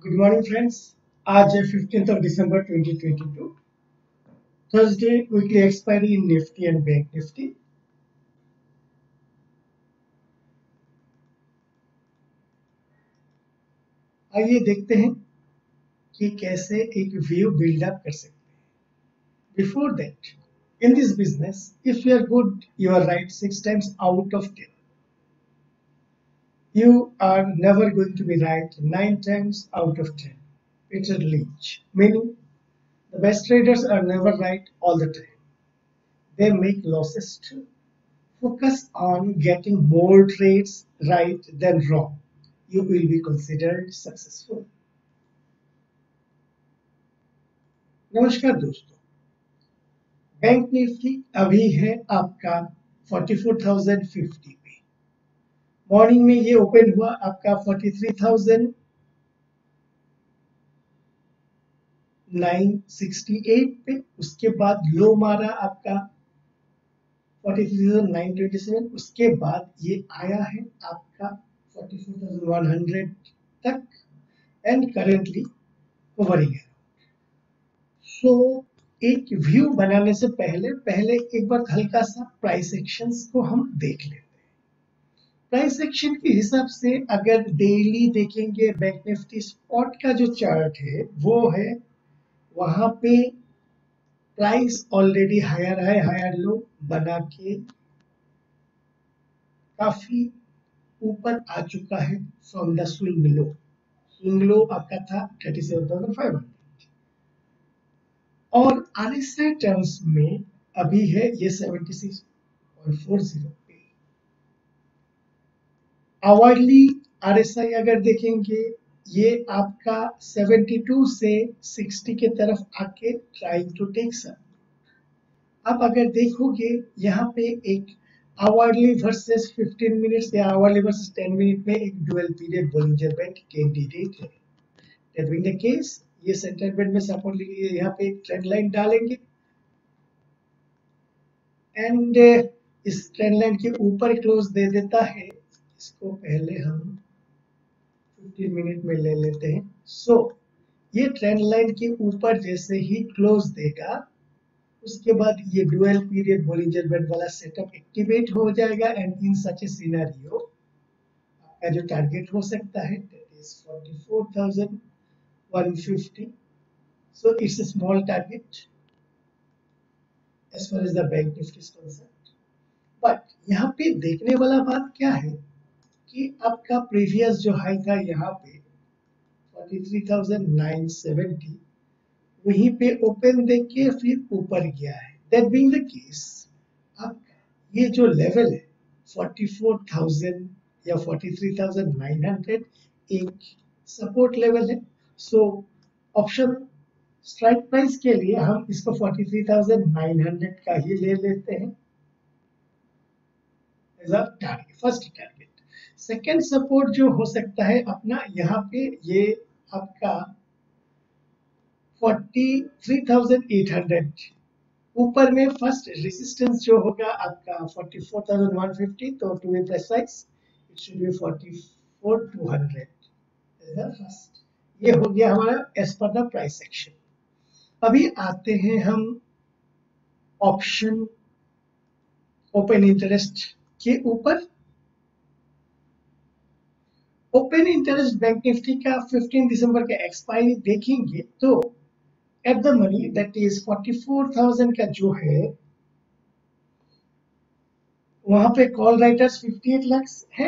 Good morning friends. आज है 15 दिसंबर 2022, Thursday. Weekly expiry in Nifty and bank Nifty. आइए देखते हैं कि कैसे एक व्यू बिल्डअप कर सकते हैं। Before that, in this business, if you are good, you are right 6 times out of 10. You are never going to be right 9 times out of 10. Peter Lynch. Meaning, the best traders are never right all the time. They make losses too. Focus on getting more trades right than wrong. You will be considered successful. नमस्कार दोस्तों, bank Nifty अभी है आपका 44,050 पे। Morning में ये open हुआ आपका 43,968 पे। उसके बाद लो मारा आपका 43,927। उसके बाद ये आया है आपका 44,100 तक एंड करेंटली hovering है। सो एक व्यू बनाने से पहले एक बार हल्का सा प्राइस एक्शंस को हम देख लेते हैं। प्राइस एक्शन के हिसाब से अगर डेली देखेंगे, बैंक निफ्टी स्पॉट का जो चार्ट है वो है, वहां पे price already higher high higher low बना के काफी ऊपर आ चुका है from the swing low. Swing low आपका था 37,500 और आरएसआई टर्म्स में अभी है ये 76.40 पे। आवरली आरएसआई अगर देखेंगे, ये आपका 72 से 60 के तरफ आके ट्राइंग टू टेक सम। आप अगर देखोगे यहाँ पे एक आवरली वर्सेस 15 मिनट्स या आवरली वर्सेस 10 मिनट में एक dual period Bollinger band candidate है। दैट बीइंग द केस, ये सेंटर बैंड में सपोर्ट लिए यहाँ पे एक ट्रेंड लाइन डालेंगे एंड इस ट्रेंड लाइन के ऊपर क्लोज दे देता है। इसको पहले हम 15 मिनट में ले लेते हैं। सो ये ट्रेंड लाइन के ऊपर जैसे ही क्लोज देगा, उसके बाद ये डुअल पीरियड बोलिंजर बैंड वाला सेटअप एक्टिवेट हो जाएगा and in such A scenario आपका जो टारगेट हो सकता है that is 44,150। So it's a small target as far as the bank nifty is concerned. But यहाँ पे देखने वाला बात क्या है कि आपका प्रीवियस जो हाई था यहाँ पे 43,970, वहीं पे ओपन देख के फिर ऊपर गया है। That being the case, आपका ये जो लेवल है 44,000 या 43,900 एक सपोर्ट लेवल है। सो ऑप्शन स्ट्राइक प्राइस के लिए हम इसको 43,900 का ही ले लेते हैं as a target, first target. Second support जो हो सकता है अपना यहाँ पे, ये आपका 43,800 ऊपर में फर्स्ट रेजिस्टेंस जो होगा आपका 44,150, तो to be precise it should be 44,200 as the first. ये हो गया हमारा as per the price action. अभी आते हैं हम ऑप्शन ओपन इंटरेस्ट के ऊपर। ओपन इंटरेस्ट बैंक निफ्टी का 15 दिसंबर का एक्सपायरी देखेंगे तो at the money that is 44,000 का जो है, वहां पे कॉल राइटर्स 58 लाख है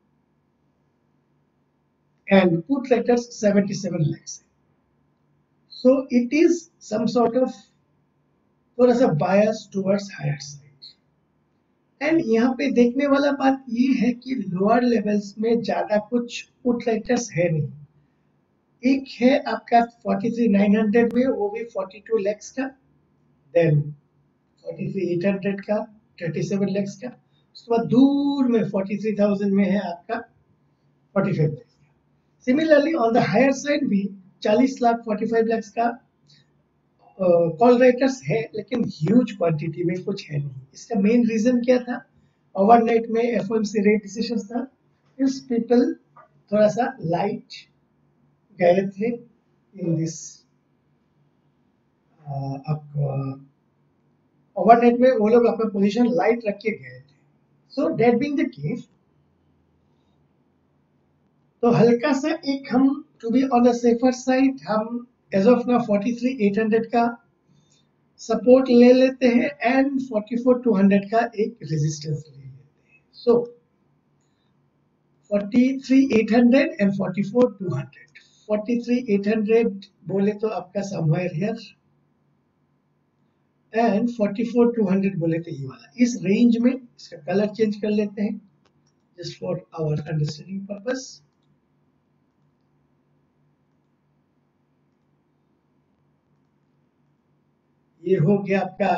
एंड पुट राइटर्स 77 लाख है। So it is some sort of थोड़ा सा bias towards higher side. And यहाँ पे देखने वाला बात ये है कि लोअर लेवल्स में ज्यादा कुछ पुट राइटर्स है नहीं। एक है आपका 43,900 में, वो भी 42 लाख का, देन 43,800 का 37 लाख का, उसके बाद दूर में 43,000 में है आपका 45 लाख का। Similarly on the higher side भी 40 लाख 45 लाख का कॉल राइटर्स है, लेकिन ह्यूज क्वांटिटी में कुछ है नहीं। इसका मेन रीजन क्या था? ओवरनाइट में एफओएमसी रेट डिसीजंस था। इस पीपल थोड़ा सा लाइट गए थे इन दिस आपको ओवरनाइट में वो लोग अपना पोजीशन लाइट रख के गए थे। So that being the case, तो हल्का सा एक हम to be on the safer side हम एज ऑफ नाउ 43,800 का सपोर्ट ले लेते हैं एंड 44,200 का एक रेजिस्टेंस ले लेते हैं। सो 43,800 एंड 44,200। 43,800 बोले तो आपका समवेयर हियर एंड 44,200 बोले तो ये वाला, इस रेंज में इसका कलर चेंज कर लेते हैं just for our understanding purpose. ये हो गया आपका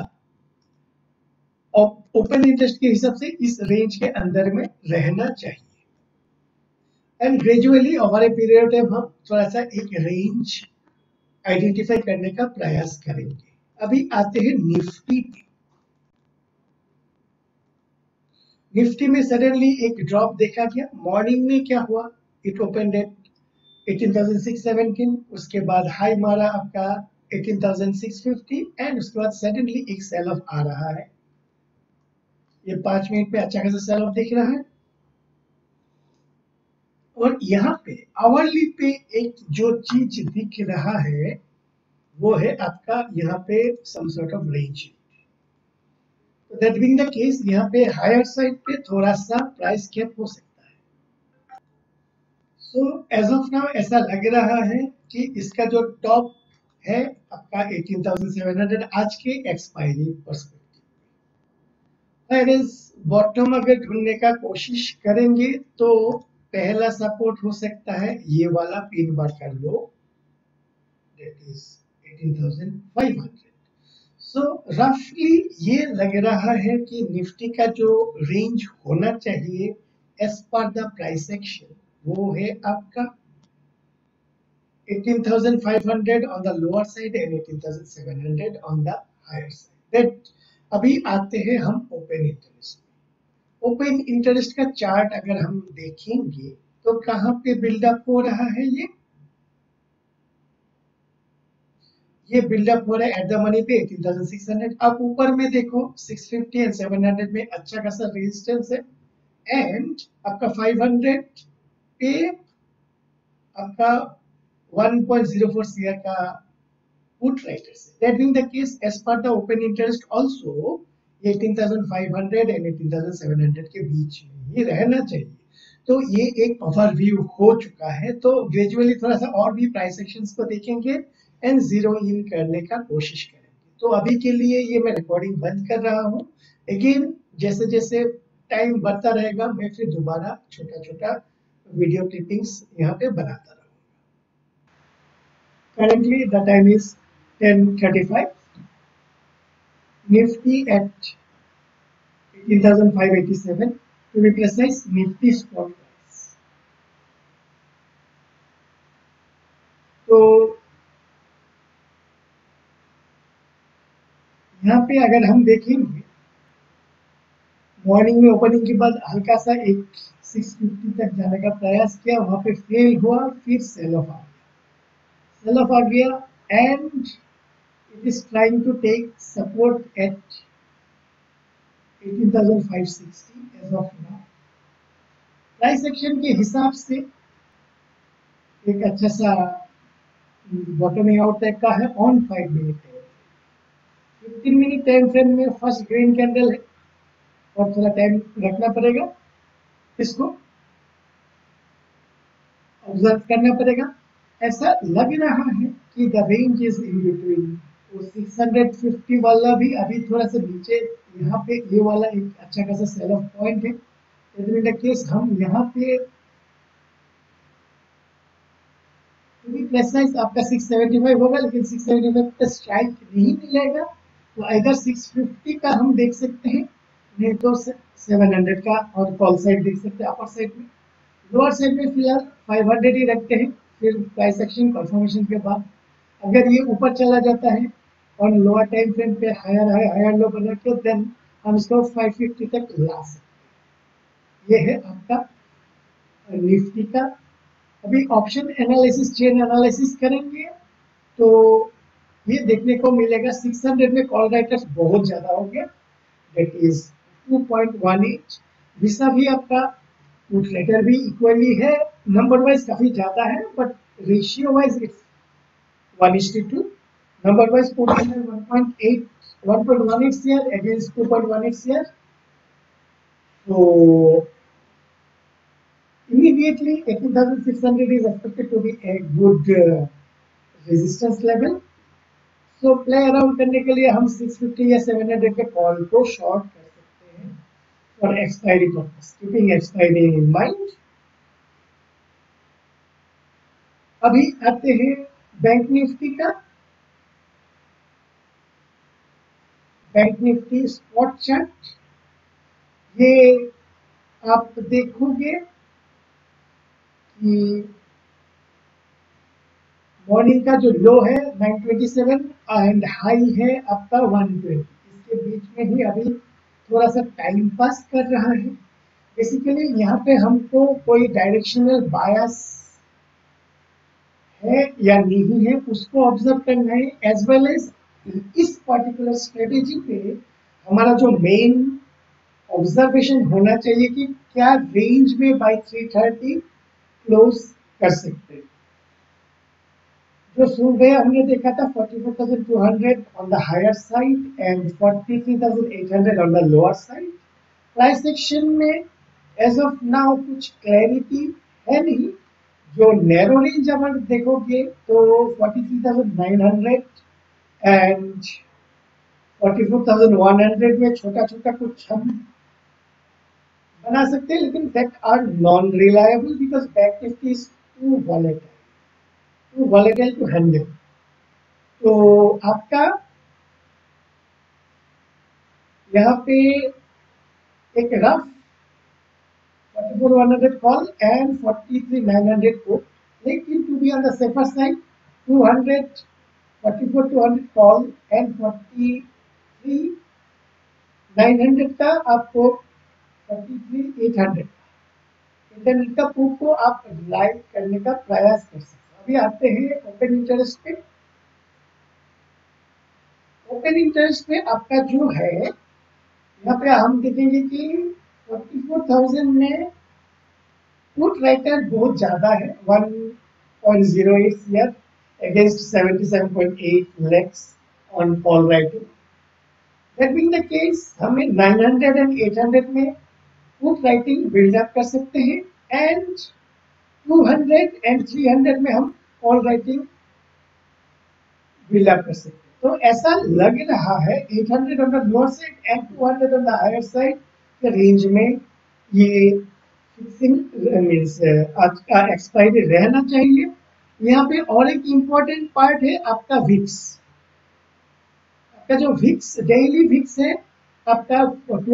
ओपन इंटरेस्ट के हिसाब से इस रेंज के अंदर में रहना चाहिए and gradually over a period of time हम थोड़ा सा एक रेंज आइडेंटिफाई करने का प्रयास करेंगे। अभी आते हैं निफ्टी पे। निफ्टी में सडनली एक ड्रॉप देखा गया। मॉर्निंग में क्या हुआ, इट ओपन एट 18,617, उसके बाद हाई मारा आपका 18,650 एंड उसके बाद सडनली एक सेल ऑफ आ रहा है। ये 5 मिनट पे अच्छा खासा सेल ऑफ दिख रहा है और यहाँ पे आवरली पे एक जो चीज दिख रहा है वो है आपका यहाँ पे some sort of range. That being the case यहाँ पे हायर साइड पे थोड़ा सा प्राइस कैप हो सकता है। सो एज ऑफ नाउ ऐसा लग रहा है कि इसका जो टॉप है आपका 18,700 आज के एक्सपायरी पर्सपेक्टिव। बॉटम अगर ढूंढने का कोशिश करेंगे तो पहला सपोर्ट हो सकता है ये वाला पिन बार का लो, दैट इज 18,500। सो रफली ये लग रहा है कि निफ्टी का जो रेंज होना चाहिए as per the price action वो है आपका 18,500 on the lower side and 18,700 on the higher side। That अभी आते हैं हम ओपन इंटरेस्ट। ओपन इंटरेस्ट का चार्ट अगर हम देखेंगे तो कहां पे बिल्डअप हो रहा है, ये बिल्डअप हो रहा है एट द मनी पे 18,600। अब ऊपर में देखो 650 एंड 700 में अच्छा खासा रेजिस्टेंस है एंड आपका 500 पे आपका 1.04 CR का पुट राइटर्स है। That being the case as per the open interest also 18,500 and 18,700 के बीच में ही रहना चाहिए। तो ये एक ओवरव्यू हो चुका है। तो ग्रेजुअली थोड़ा सा और भी प्राइस एक्शंस को देखेंगे एंड जीरो इन करने का कोशिश करेंगे। तो अभी के लिए ये मैं रिकॉर्डिंग बंद कर रहा हूँ। अगेन जैसे जैसे टाइम बढ़ता रहेगा मैं फिर दोबारा छोटा छोटा वीडियो क्लिपिंग्स यहाँ पे बनाता रहूँगा। Currently the time is 10:35. Nifty at 18,587. To be precise, Nifty spot price. तो यहाँ पे अगर हम देखेंगे मॉर्निंग में ओपनिंग के बाद हल्का सा एक 650 तक जाने का प्रयास किया, वहां पे फेल हुआ, फिर सेल ऑफ आ गया। Sell off आ गया and it is trying to take support at 18,560 as of now। Price action के हिसाब से एक अच्छा सा बॉटमिंग आउट टाइप का है on 5 minute time. 15 minute time frame में फर्स्ट ग्रीन कैंडल है और थोड़ा टाइम रखना पड़ेगा, इसको ऑब्जर्व करना पड़ेगा। ऐसा लग रहा है कि the range is in between. तो 650 वाला भी अभी थोड़ा सा नीचे, यहाँ पे ये वाला एक अच्छा खासा सेल ऑफ पॉइंट है। केस हम यहाँ पे प्रेसाइज आपका 675 होगा, लेकिन 675 का स्ट्राइक नहीं मिलेगा। तो अगर 650 का हम देख सकते हैं, नहीं तो 700 का और कॉल साइड देख सकते हैं अपर साइड में। लोअर साइड में फिलहाल 500 ही रखते हैं। फिर प्राइस एक्शन कंफर्मेशन के बाद अगर ये ऊपर चला जाता है और लोअर टाइम फ्रेम पे हायर लो बना के देन हम इसको 550 तक ला सकते हैं। ये है आपका निफ्टी का अभी ऑप्शन एनालिसिस, चेन एनालिसिस करेंगे तो ये देखने को मिलेगा 600 में कॉल राइटर्स बहुत ज्यादा हो गया, दैट इज 2.18। विसा भी आपका पुट राइटर भी इक्वली है, नंबर वाइज काफी ज्यादा है, but ratio wise it's 1:2। Number wise put writer 1.8 1.18 share against 2.18 share. So immediately 18,600 is expected to be a good resistance level. So play around करने के लिए हम 650 या 700 के कॉल को शॉर्ट कर सकते हैं for expiry purpose, keeping expiry in mind. अभी आते हैं बैंक निफ्टी का। बैंक निफ्टी स्पॉट चार्ट, ये आप देखोगे कि मॉर्निंग का जो लो है 927 एंड हाई है आपका 120, इसके बीच में ही अभी थोड़ा सा टाइम पास कर रहा है। बेसिकली यहाँ पे हमको कोई डायरेक्शनल बायस है या नहीं है उसको ऑब्जर्व करना है, एज वेल एज इस पर्टिकुलर स्ट्रेटेजी पे हमारा जो मेन ऑब्जर्वेशन होना चाहिए कि क्या रेंज में बाय 330 क्लोज कर सकते हैं। जो सुबह हमने देखा था 44,200 on the higher side and 43,800 on the lower side. Price action में एज ऑफ नाउ कुछ क्लैरिटी है नहीं। जो नैरो रेंज अगर देखोगे तो 43,900 एंड 44,100 में छोटा छोटा कुछ हम बना सकते हैं, लेकिन that are non reliable because bank Nifty is too volatile to handle. तो आपका यहाँ पे एक रफ 44,100 कॉल एंड 43,900 पुट, लेकिन to be on the safer side 44,200 call and 43,900 का आपको 43,800 इंटरनेट का पुट को आप लाइव करने का प्रयास कर सकते हैं। अभी आते हैं ओपन इंटरेस्ट पे। ओपन इंटरेस्ट पे आपका जो है यहाँ पे हम देखेंगे कि 44,000 में पुट राइटर बहुत ज्यादा है, 1.08 share against 77.8 lakhs on call writing. That being the case हमें 900 एंड 800 में पुट राइटिंग बिल्डअप कर सकते हैं एंड 200 एंड 300 में हम कॉल राइटिंग बिल्डअप कर सकते हैं। तो ऐसा लग रहा है 800 on the lower side and 200 on the higher side के रेंज में ये फिक्सिंग मींस आज का एक्सपायरी रहना चाहिए। यहाँ पे और एक इम्पोर्टेंट पार्ट है आपका विक्स। आपका जो विक्स डेली विक्स है आपका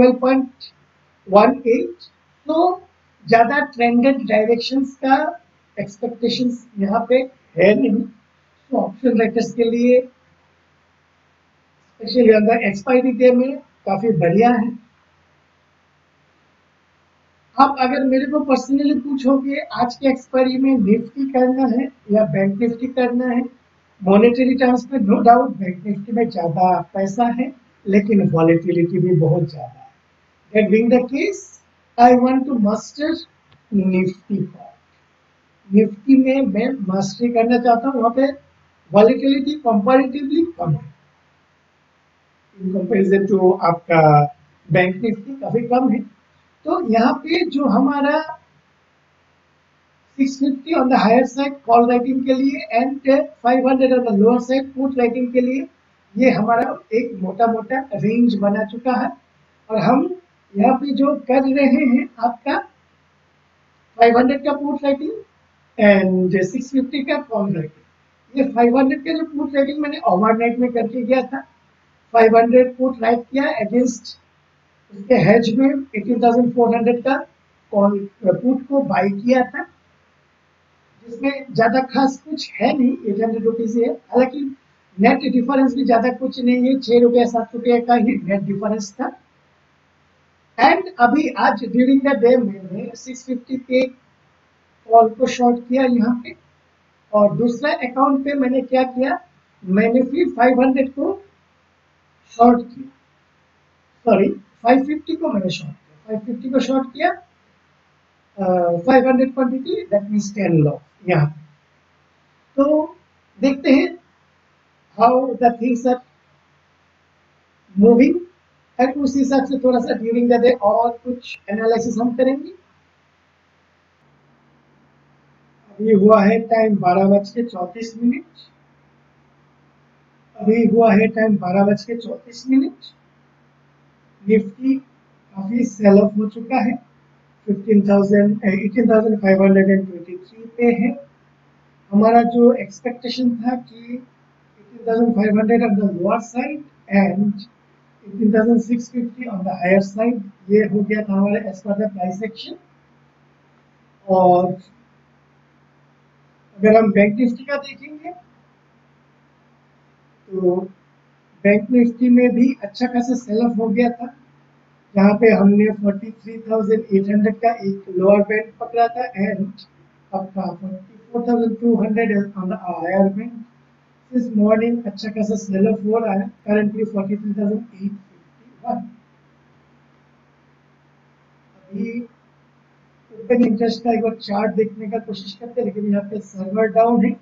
12.18, तो ज्यादा ट्रेंडेड डायरेक्शंस का एक्सपेक्टेशंस यहाँ पे है नहीं। तो ऑप्शन राइटर्स के लिए specially on the expiry day में काफी बढ़िया है। आप अगर मेरे को पर्सनली पूछोगे आज के एक्सपायरी में निफ्टी करना है या बैंक निफ्टी करना है, मॉनेटरी टर्म्स में नो डाउट बैंक निफ्टी में ज्यादा पैसा है, लेकिन वॉलेटिलिटी भी बहुत ज्यादा है। That being the case I want to master Nifty part. Nifty में मैं मास्टरी करना चाहता हूँ, वहां पे वॉलेटिलिटी कंपैरेटिवली कम है इन कंपैरिजन टू आपका बैंक निफ्टी काफी कम है। तो यहाँ पे जो हमारा 650 on the higher side call writing के लिए and 500 on the lower side put writing के लिए ये हमारा एक मोटा मोटा रेंज बना चुका है। और हम यहाँ पे जो कर रहे हैं आपका 500 का पुट राइटिंग एंड 650 का कॉल राइटिंग। ये 500 का जो पुट राइटिंग मैंने ओवरनाइट में करके गया था, 500 पुट राइट किया अगेंस्ट उसके हेज में 18,400 का कॉल पुट को बाई किया था, जिसमें ज्यादा खास कुछ है नहीं, 800 रुपीज है। हालांकि नेट डिफरेंस भी ज्यादा कुछ नहीं है, 6 रुपया 7 रुपये का ही नेट डिफरेंस था। एंड अभी आज ड्यूरिंग द डे मैंने 650 के कॉल को शॉर्ट किया यहाँ पे, और दूसरा अकाउंट पे मैंने क्या किया, मैंने फिर 500 को शॉर्ट किया, सॉरी 550 को मैंने शॉर्ट किया, 550 को शॉर्ट किया, 500 क्वांटिटी दैट मीन्स 10 लॉट यहाँ। तो देखते हैं how the things are moving, and उस हिसाब से थोड़ा सा ड्यूरिंग द डे और कुछ एनालिसिस हम करेंगे। अभी हुआ है टाइम 12:34, अभी हुआ है टाइम 12:34। निफ्टी काफी सेल ऑफ हो चुका है, 18,523 पे है। हमारा जो एक्सपेक्टेशन था कि 18,500 on the lower side and 18,650 on the higher side, ये हो गया था हमारे as per the price action. और अगर हम बैंक निफ्टी का देखेंगे तो बैंक निफ्टी में भी अच्छा खासा सेल ऑफ हो गया था, जहाँ पे हमने 43,800 का एक लोअर बैंड पकड़ा था एंड आपका 44,200 on the higher band. This morning अच्छा खासा सेल ऑफ हो रहा है, करंटली 43,851। अभी ओपन इंटरेस्ट का एक बार चार्ट देखने का कोशिश करते हैं, लेकिन यहाँ पे सर्वर डाउन है।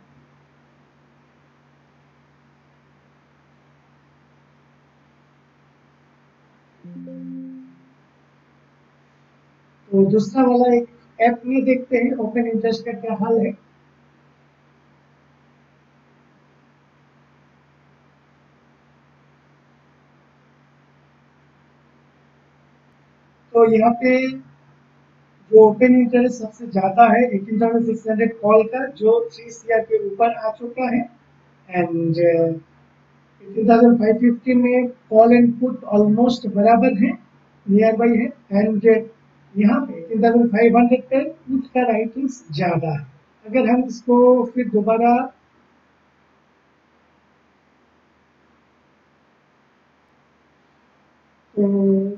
तो दूसरा वाला एक ऐप में देखते हैं ओपन इंटरेस्ट का क्या हाल है। तो यहाँ पे जो ओपन इंटरेस्ट सबसे ज्यादा है 18,600 कॉल का, जो 3 CR के ऊपर आ चुका है, एंड 18,550 में कॉल एंड पुट ऑलमोस्ट बराबर है, नियर बाई है, एंड यहाँ पे 18,500 पे पुट का राइटिंग्स ज्यादा है। अगर हम इसको फिर दोबारा तो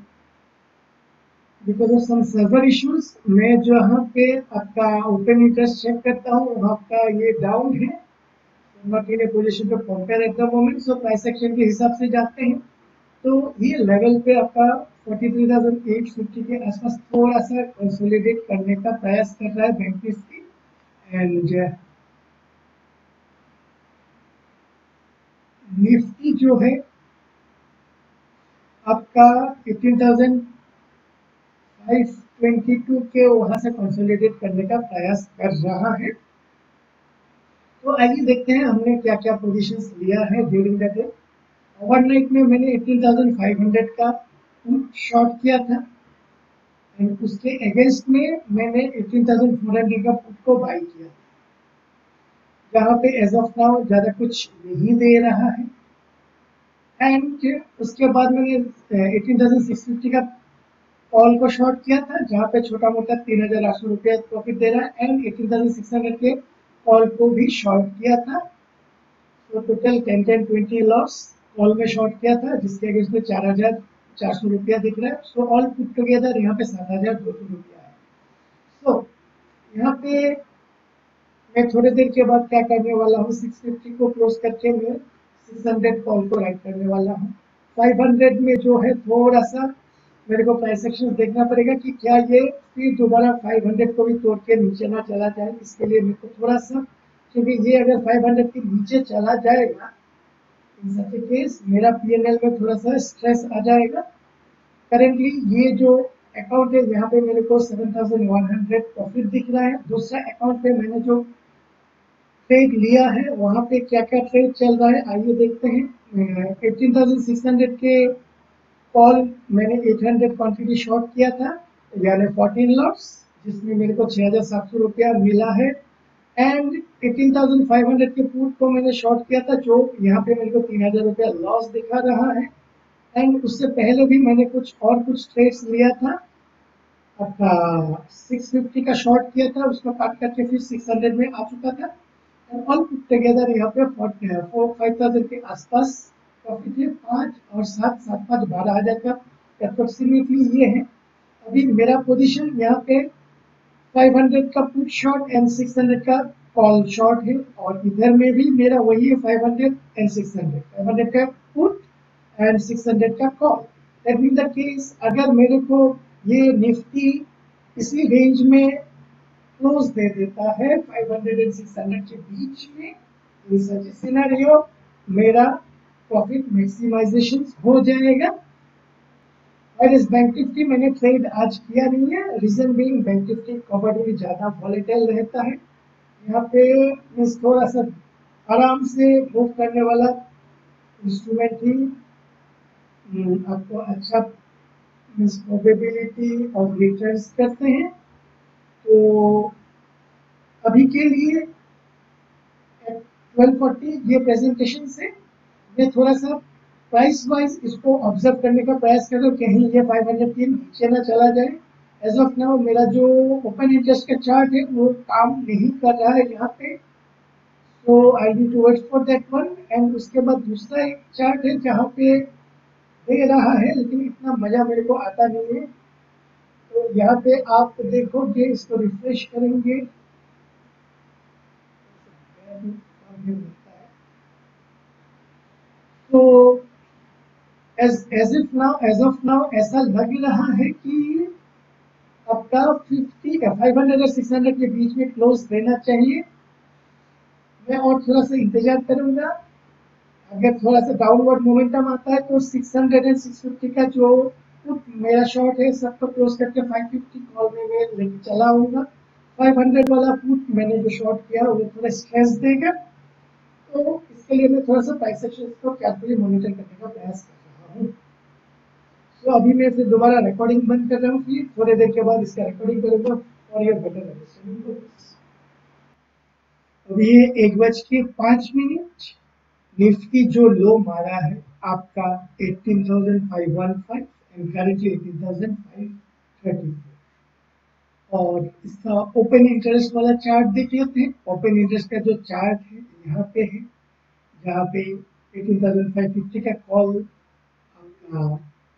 because of some server issues मैं जो यहाँ पे आपका ओपन इंटरेस्ट चेक करता हूँ, वहाँ का ये डाउन है, not in a position to compare at the moment. So price action के हिसाब से जाते हैं तो ये लेवल पे आपका 43,850 के आसपास थोड़ा सा कंसोलिडेट करने का प्रयास कर रहा है बैंक निफ्टी, एंड निफ्टी जो है आपका 18,522 के वहां से कंसोलिडेट करने का प्रयास कर रहा है। तो आइए देखते हैं हमने क्या क्या पोजीशंस लिया है ड्यूरिंग द डे। ओवरनाइट में मैंने 18,500 का पुट शॉर्ट किया था, एंड उसके अगेंस्ट में मैंने 18,400 का पुट को बाई किया, जहाँ पे एज ऑफ नाउ ज्यादा कुछ नहीं दे रहा है। एंड उसके बाद मैंने 18,650 का कॉल को शॉर्ट किया था, जहाँ पे छोटा मोटा 3,800 रुपया प्रॉफिट दे रहा है, एंड 18,600 के कॉल को भी शॉर्ट किया था। तो टोटल 10-20 लॉस कॉल में शॉर्ट किया था, जिसके अगेंस्ट में 4,400 रुपया दिख रहा है। सो ऑल पुट टुगेदर यहाँ पे 7,200 रुपया है। सो यहाँ पे मैं थोड़ी देर के बाद क्या करने वाला हूँ, 650 को क्लोज करके मैं 600 कॉल को राइट करने वाला हूँ। 500 में जो है थोड़ा सा मेरे को प्राइस एक्शन देखना पड़ेगा कि क्या ये फिर दोबारा 500 को भी तोड़ के नीचे ना चला जाए। इसके लिए मेरे को थोड़ा सा, क्योंकि ये अगर 500 के नीचे चला जाएगा, इन सच केस मेरा PNL में थोड़ा सा स्ट्रेस आ जाएगा। करेंटली ये जो अकाउंट है यहाँ पे मेरे को 7,100 प्रॉफिट दिख रहा है। दूसरा अकाउंट पे मैंने जो ट्रेड लिया है वहाँ पे क्या क्या ट्रेड चल रहा है आइए देखते हैं। 18,600 के कॉल मैंने 800 क्वांटिटी शॉर्ट किया था, यानी 14 लॉट्स, जिसमें मेरे को 6,700 रुपया मिला है। एंड 18,500 के पुट को मैंने शॉर्ट किया था, जो यहाँ पे मेरे को 3,000 रुपया लॉस दिखा रहा है। एंड उससे पहले भी मैंने कुछ ट्रेड्स लिया था, आपका 650 का शॉर्ट किया था, उसको काट करके फिर 600 में आ चुका था। एंड ऑल पुट टुगेदर यहाँ पे 5,000 के आसपास प्रॉफिट है। 5 और 7, 7, 5, 12,000 का अप्रोक्सीमेटली ये है। अभी मेरा पोजीशन यहाँ पे 500 का पुट शॉर्ट एंड 600 का कॉल शॉर्ट है, और इधर में भी मेरा वही है 500 एंड 600, 500 का पुट एंड 600 का call. That mean the case अगर मेरे को ये निफ्टी इसी रेंज में क्लोज दे देता है 500 एंड 600 के बीच में, इन सच सिनेरियो मेरा प्रॉफिट मैक्सिमाइजेशन हो जाएगा। और इस बैंक निफ्टी मैंने ट्रेड आज किया नहीं है, reason being bank Nifty commodity ज्यादा वॉलेटाइल रहता है। यहाँ पे मीन्स थोड़ा सा आराम से मूव करने वाला इंस्ट्रूमेंट ही आपको अच्छा मीन्स प्रोबेबिलिटी ऑफ रिटर्न्स करते हैं। तो अभी के लिए 1240 ये प्रेजेंटेशन से मैं थोड़ा सा प्राइस वाइज इसको ऑब्जर्व करने का प्रयास कर रहा हूँ, कहीं ये 500 के नीचे ना चला जाए। एज ऑफ नाउ मेरा जो ओपन इंटरेस्ट का चार्ट है वो काम नहीं कर रहा है यहाँ पे, तो I be to wait for that one. And उसके बाद दूसरा एक चार्ट है जहाँ पे दे रहा है लेकिन इतना मजा मेरे को आता नहीं है। तो यहाँ पे आप देखोगे, इसको रिफ्रेश करेंगे तो एज ऑफ नाउ ऐसा लग रहा है कि आपका 500 और 600 के बीच में क्लोज देना चाहिए। मैं और थोड़ा सा इंतजार करूंगा, अगर थोड़ा सा डाउनवर्ड मोमेंटम आता है तो 600 एंड 650 का जो पुट मेरा शॉर्ट है सबको क्लोज करके 550 कॉल में मैं लेके चला आऊंगा। 500 वाला पुट मैंने जो शॉर्ट किया वो थोड़ा स्ट्रेस देगा, तो इसके लिए मैं थोड़ा सा प्राइस एक्शन को केयरफुली मॉनिटर करने का प्रयास कर रहा हूँ। तो अभी मैं फिर दोबारा रिकॉर्डिंग बंद कर रहा हूँ, फिर थोड़ी देर के बाद इसका रिकॉर्डिंग करूंगा और ये बेटर अंडरस्टैंडिंग को। अभी ये 1:05 निफ्टी जो लो मारा है आपका 18,515 एंड करेंटली 18,534, और इसका ओपन इंटरेस्ट वाला चार्ट देख लेते हैं। ओपन इंटरेस्ट का जो चार्ट है यहाँ पे है, जहाँ पे 18,550 का कॉल आपका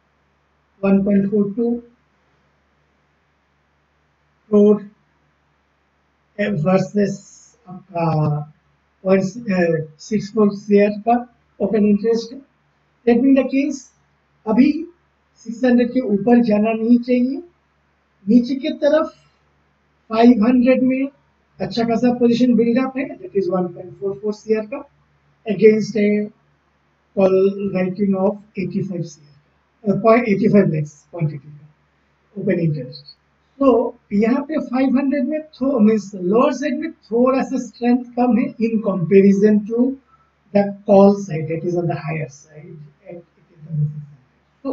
1.42 करोड़ वर्सेस आपका 0.64 शेयर का ओपन इंटरेस्ट है। दैट मीन द केस अभी 600 के ऊपर जाना नहीं चाहिए, नीचे की तरफ 500 में अच्छा खासा पोजीशन बिल्डअप है, दैट इज 1.44 शेयर का against a call writing of 85 share का 85 लैक्स क्वांटिटी का ओपन इंटरेस्ट। तो यहाँ पे 500 में मीन्स लोअर साइड में थोड़ा सा स्ट्रेंथ कम है in comparison to the call side that is on the higher side at 18,600। तो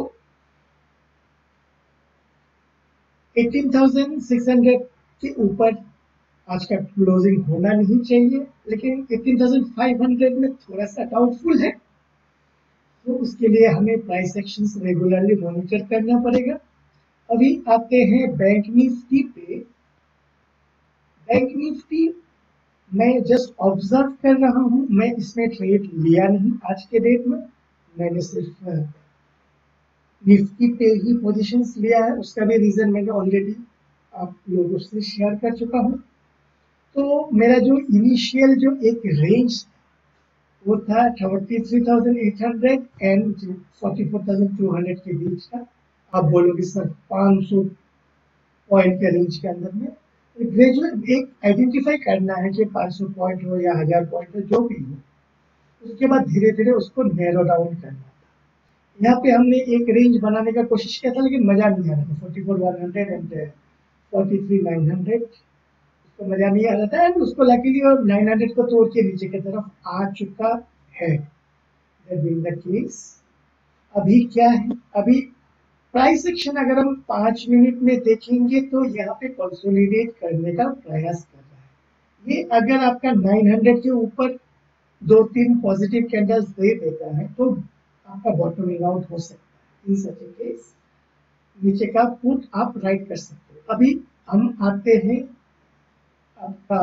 18,600 के ऊपर आज का क्लोजिंग होना नहीं चाहिए, लेकिन 18,500 में थोड़ा सा डाउटफुल है, तो उसके लिए हमें प्राइस एक्शंस रेगुलरली मॉनिटर करना पड़ेगा। अभी आते हैं बैंक निफ्टी पे। बैंक निफ्टी मैं जस्ट ऑब्जर्व कर रहा हूं, मैं इसमें ट्रेड लिया नहीं आज के डेट में, मैंने सिर्फ निफ्टी पे ही पोजीशंस लिया है। उसका भी रीजन मैंने ऑलरेडी आप लोगों से शेयर कर चुका हूं। तो मेरा जो इनिशियल जो एक रेंज वो था 33,800 एंड 44,200 के बीच का। आप बोलोगे सर 500 पॉइंट के रेंज के अंदर में ग्रेजुएट एक आइडेंटिफाई करना है कि 500 पॉइंट हो या 1000 पॉइंट हो जो भी हो, उसके बाद धीरे धीरे उसको नैरो डाउन करना था। यहाँ पे हमने एक रेंज बनाने का कोशिश किया था लेकिन मजा नहीं आ रहा था, 44,100 एंड 43,900 उसको मजा नहीं आ रहा था, एंड उसको लकीली और 900 को तोड़ के नीचे की तरफ आ चुका है। केस अभी क्या है, अभी प्राइस एक्शन अगर हम 5 मिनट में देखेंगे तो यहाँ पे कंसोलिडेट करने का प्रयास कर रहा है। ये अगर आपका 900 के ऊपर 2-3 पॉजिटिव कैंडल्स दे देता है तो आपका बॉटमिंग आउट हो सकता है। इन सच केस नीचे का पुट आप राइट कर सकते हो। अभी हम आते हैं आपका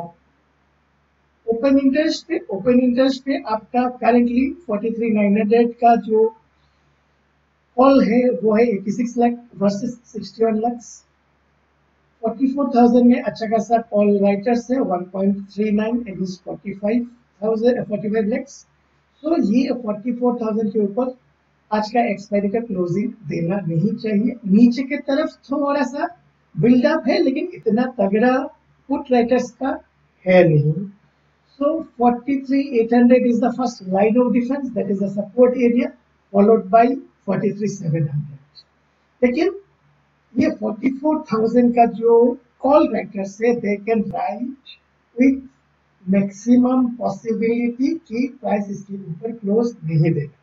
ओपन इंटरेस्ट पे। ओपन इंटरेस्ट पे आपका करेंटली 43,900 का जो कॉल है वो है 86 लाख वर्सेस 61 लाख। 44,000 में अच्छा खासा कॉल राइटर्स है 1.39 अगेंस्ट 45 लैक्स। तो ये 44,000 के ऊपर आज का एक्सपायरी का क्लोजिंग देना नहीं चाहिए। नीचे की तरफ थोड़ा सा बिल्डअप है लेकिन इतना तगड़ा पुट राइटर्स का है नहीं। So 43,800 is the first line of defense, that is the support area, followed by 43,700. लेकिन ये 44,000 का जो कॉल राइटर्स है they can write with maximum possibility कि प्राइस इसके ऊपर क्लोज नहीं देगा।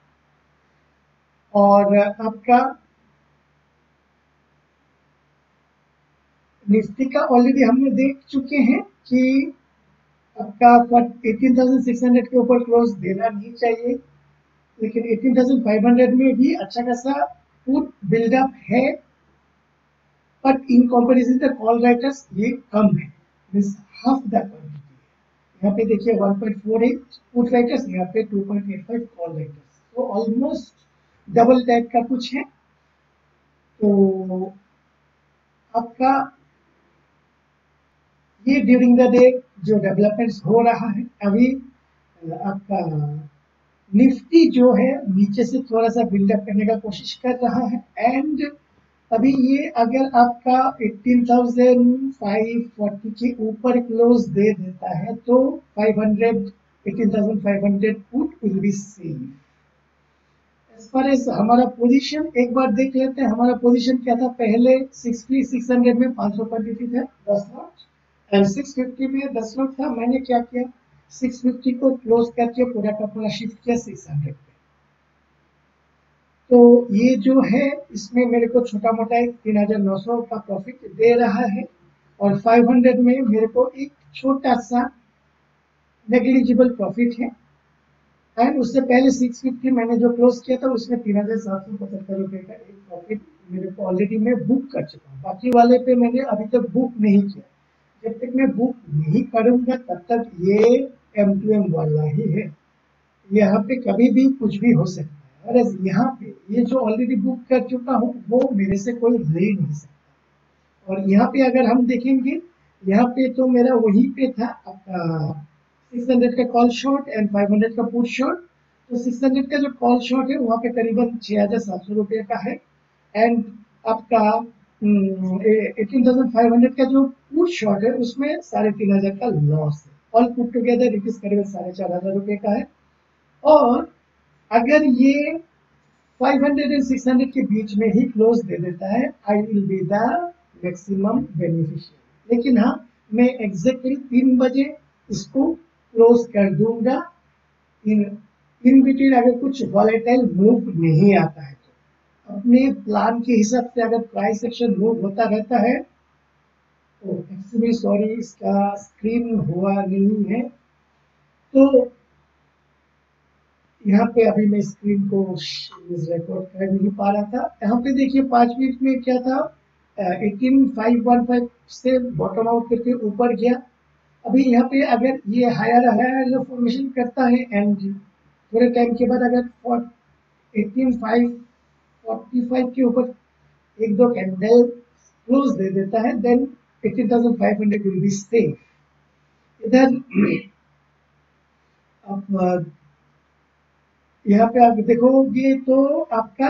और आपका निफ्टी का ऑलरेडी हमने देख चुके हैं कि आपका 18,600 के ऊपर क्लोज देना नहीं चाहिए, लेकिन 18,500 में भी अच्छा खासा पुट बिल्डअप है, but in comparison the call writers ये कम है, मींस हाफ द क्वांटिटी। यहाँ पे देखिए 1.48 पुट राइटर्स, यहाँ पे 2.85 कॉल राइटर्स, तो ऑलमोस्ट डबल टाइप का कुछ है। तो आपका ये ड्यूरिंग द डे जो डेवलपमेंट्स हो रहा है, अभी आपका निफ्टी जो है नीचे से थोड़ा सा बिल्डअप करने का कोशिश कर रहा है, एंड अभी ये अगर आपका 18,540 के ऊपर क्लोज दे देता है तो 18,500 put will be safe. As far as हमारा पोजीशन एक बार देख लेते हैं। हमारा पोजीशन क्या था पहले, 600 में 500 क्वांटिटी था 10 लॉट, एंड 650 में 10 लॉट था। मैंने क्या किया, 650 को क्लोज करके पूरा का पूरा शिफ्ट किया 600 पे। तो ये जो है इसमें मेरे को छोटा मोटा एक 3,900 का प्रॉफिट दे रहा है, और 500 में मेरे को एक छोटा सा नेग्लिजिबल प्रॉफिट है। एंड उससे पहले 650 मैंने जो क्लोज किया था उसमें 3,775 रुपए का एक प्रॉफिट मेरे को ऑलरेडी मैं बुक कर चुका हूँ। बाकी वाले पे मैंने अभी तक बुक नहीं किया। जब तक मैं बुक नहीं करूंगा तब तक ये M2M वाला ही है, यहाँ पे कभी भी कुछ भी हो सकता है। और यहाँ पे ये जो ऑलरेडी बुक कर चुका हूँ वो मेरे से कोई ले नहीं सकता। और यहाँ पे अगर हम देखेंगे, यहाँ पे तो मेरा वही पे था 600 का कॉल शॉर्ट एंड 500 का पुट शॉर्ट। तो 600 का जो कॉल शॉर्ट है वहाँ पे करीबन 6,700 रुपये का है, एंड आपका 18,500 का जो पुट शॉर्ट है उसमें 3,500 का लॉस है। All put together it is करीबन 4,500 रुपये का है। और अगर ये 500 एंड 600 के बीच में ही क्लोज दे देता है, I will be the maximum beneficiary. लेकिन हाँ, मैं एग्जैक्टली 3 बजे इसको क्लोज कर दूंगा इन बिटवीन अगर कुछ वॉलेटाइल मूव नहीं आता है तो। अपने प्लान के हिसाब से अगर प्राइस एक्शन मूव होता रहता है तो एक्चुअली सॉरी इसका स्क्रीन हुआ नहीं है, तो यहाँ पे अभी मैं स्क्रीन को रिकॉर्ड कर नहीं पा रहा था। यहाँ पे देखिए 5 मिनट में क्या था, 18,515 से बॉटम आउट करके ऊपर गया। अभी यहाँ पे अगर ये हायर फॉर्मेशन करता है एंड थोड़े टाइम के बाद अगर 18,545 के ऊपर एक दो कैंडल क्लोज दे देता है, देन 18,500 विल बी सेफ। इधर अब यहाँ पे आप देखोगे तो आपका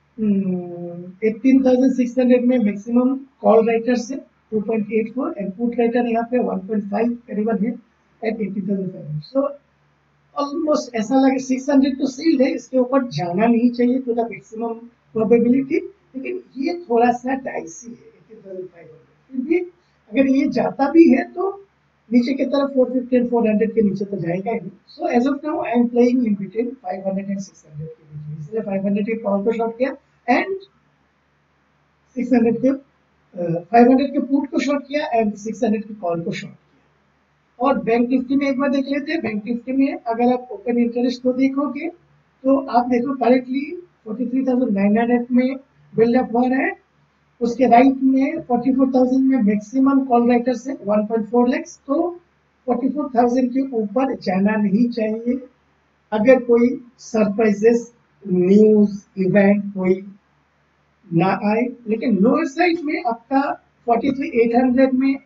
18,600 में मैक्सिमम कॉल राइटर्स है 2.84 एंड पुट राइटर यहाँ पे 1.5 करीबन है एट 18,500। सो ऑलमोस्ट ऐसा लगे 600 तो सील्ड है, इसके ऊपर जाना नहीं चाहिए टू द मैक्सिमम प्रोबेबिलिटी, लेकिन ये थोड़ा सा डाइसी है 18,500। फिर भी अगर ये जाता भी है तो नीचे की तरफ 450 एंड 400 के नीचे तो जाएगा ही। So as of now I am playing in between 500 and 600 के बीच में, इसलिए 500 के कॉल को शॉर्ट किया एंड 600 के 500 के पुट को शॉर्ट किया एंड 600 के कॉल को शॉर्ट किया। और बैंक निफ्टी में एक बार देख लेते हैं। बैंक निफ्टी में अगर आप ओपन इंटरेस्ट को देखोगे तो आप देखो करेक्टली 43,900 में बिल्डअप हो रहा है, उसके राइट में 44,000 में मैक्सिमम कॉल राइटर्स है 1.4 लाख। तो 44,000 के ऊपर जाना नहीं चाहिए अगर कोई सरप्राइजेस न्यूज इवेंट कोई ना आए। लेकिन लोअर साइड में आपका 43,800 में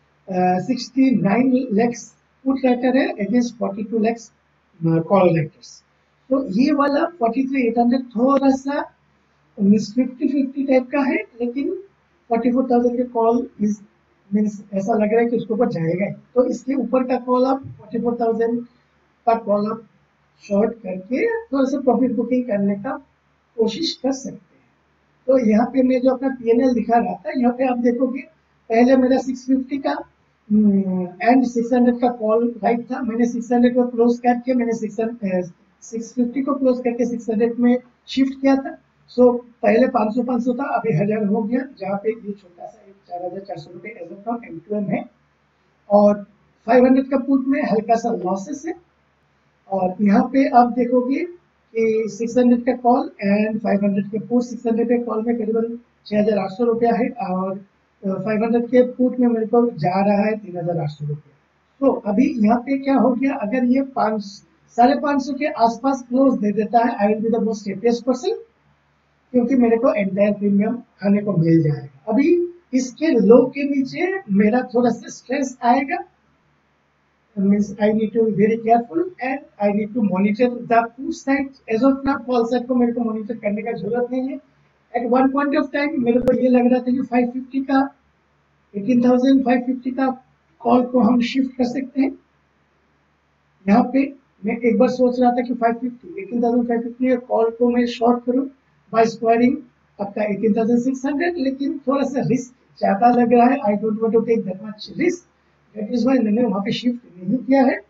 69 lakhs पुट राइटर है अगेंस्ट 42 lakhs कॉल राइटर्स। तो ये वाला 43,800 थोड़ा सा 50-50 टाइप का है, लेकिन 44,000 के कॉल इज मीन्स ऐसा लग रहा है कि उसके ऊपर जाएगा ही। तो इसके ऊपर का कॉल आप 44,000 का कॉल आप शॉर्ट करके थोड़ा सा प्रॉफिट बुकिंग करने का कोशिश कर सकते हैं। तो यहाँ पे मैं जो अपना PNL दिखा रहा था, यहाँ पे आप देखोगे पहले मेरा 650 का एंड 600 का कॉल राइट था। मैंने 600 को क्लोज करके मैंने 650 को क्लोज करके 600 में शिफ्ट किया था। सो पहले 500 था, अभी 1000 हो गया, जहाँ पे ये छोटा सा 4,400 रुपये एज ऑफ नाउ M2M है। और 500 का पुट में हल्का सा लॉसेस है। और यहाँ पे आप देखोगे कि 600 का कॉल एंड 500 के पुट, 600 के कॉल में करीबन 6,800 रुपया है और 500 के पुट में मेरे को जा रहा है 3,800 रुपया। तो अभी यहाँ पे क्या हो गया, अगर ये 550 के आसपास क्लोज दे देता है, I will be the most happiest person, क्योंकि मेरे को एंटायर प्रीमियम खाने को मिल जाएगा। अभी इसके लो के नीचे मेरा थोड़ा सा स्ट्रेस आएगा, means I need to be very careful and I need to monitor the put side. As of now call side को मेरे को monitor करने का जरूरत नहीं है। At one point of time मेरे को ये लग रहा था कि 550 का 18,550 का कॉल को हम शिफ्ट कर सकते हैं। यहाँ पे मैं एक बार सोच रहा था कि 18,550 कॉल को मैं शॉर्ट करूँ बाय स्क्वायरिंग आपका 18,600, लेकिन थोड़ा सा रिस्क ज्यादा लग रहा है। I don't want to take that much risk, that is why मैंने वहां पे शिफ्ट नहीं किया है।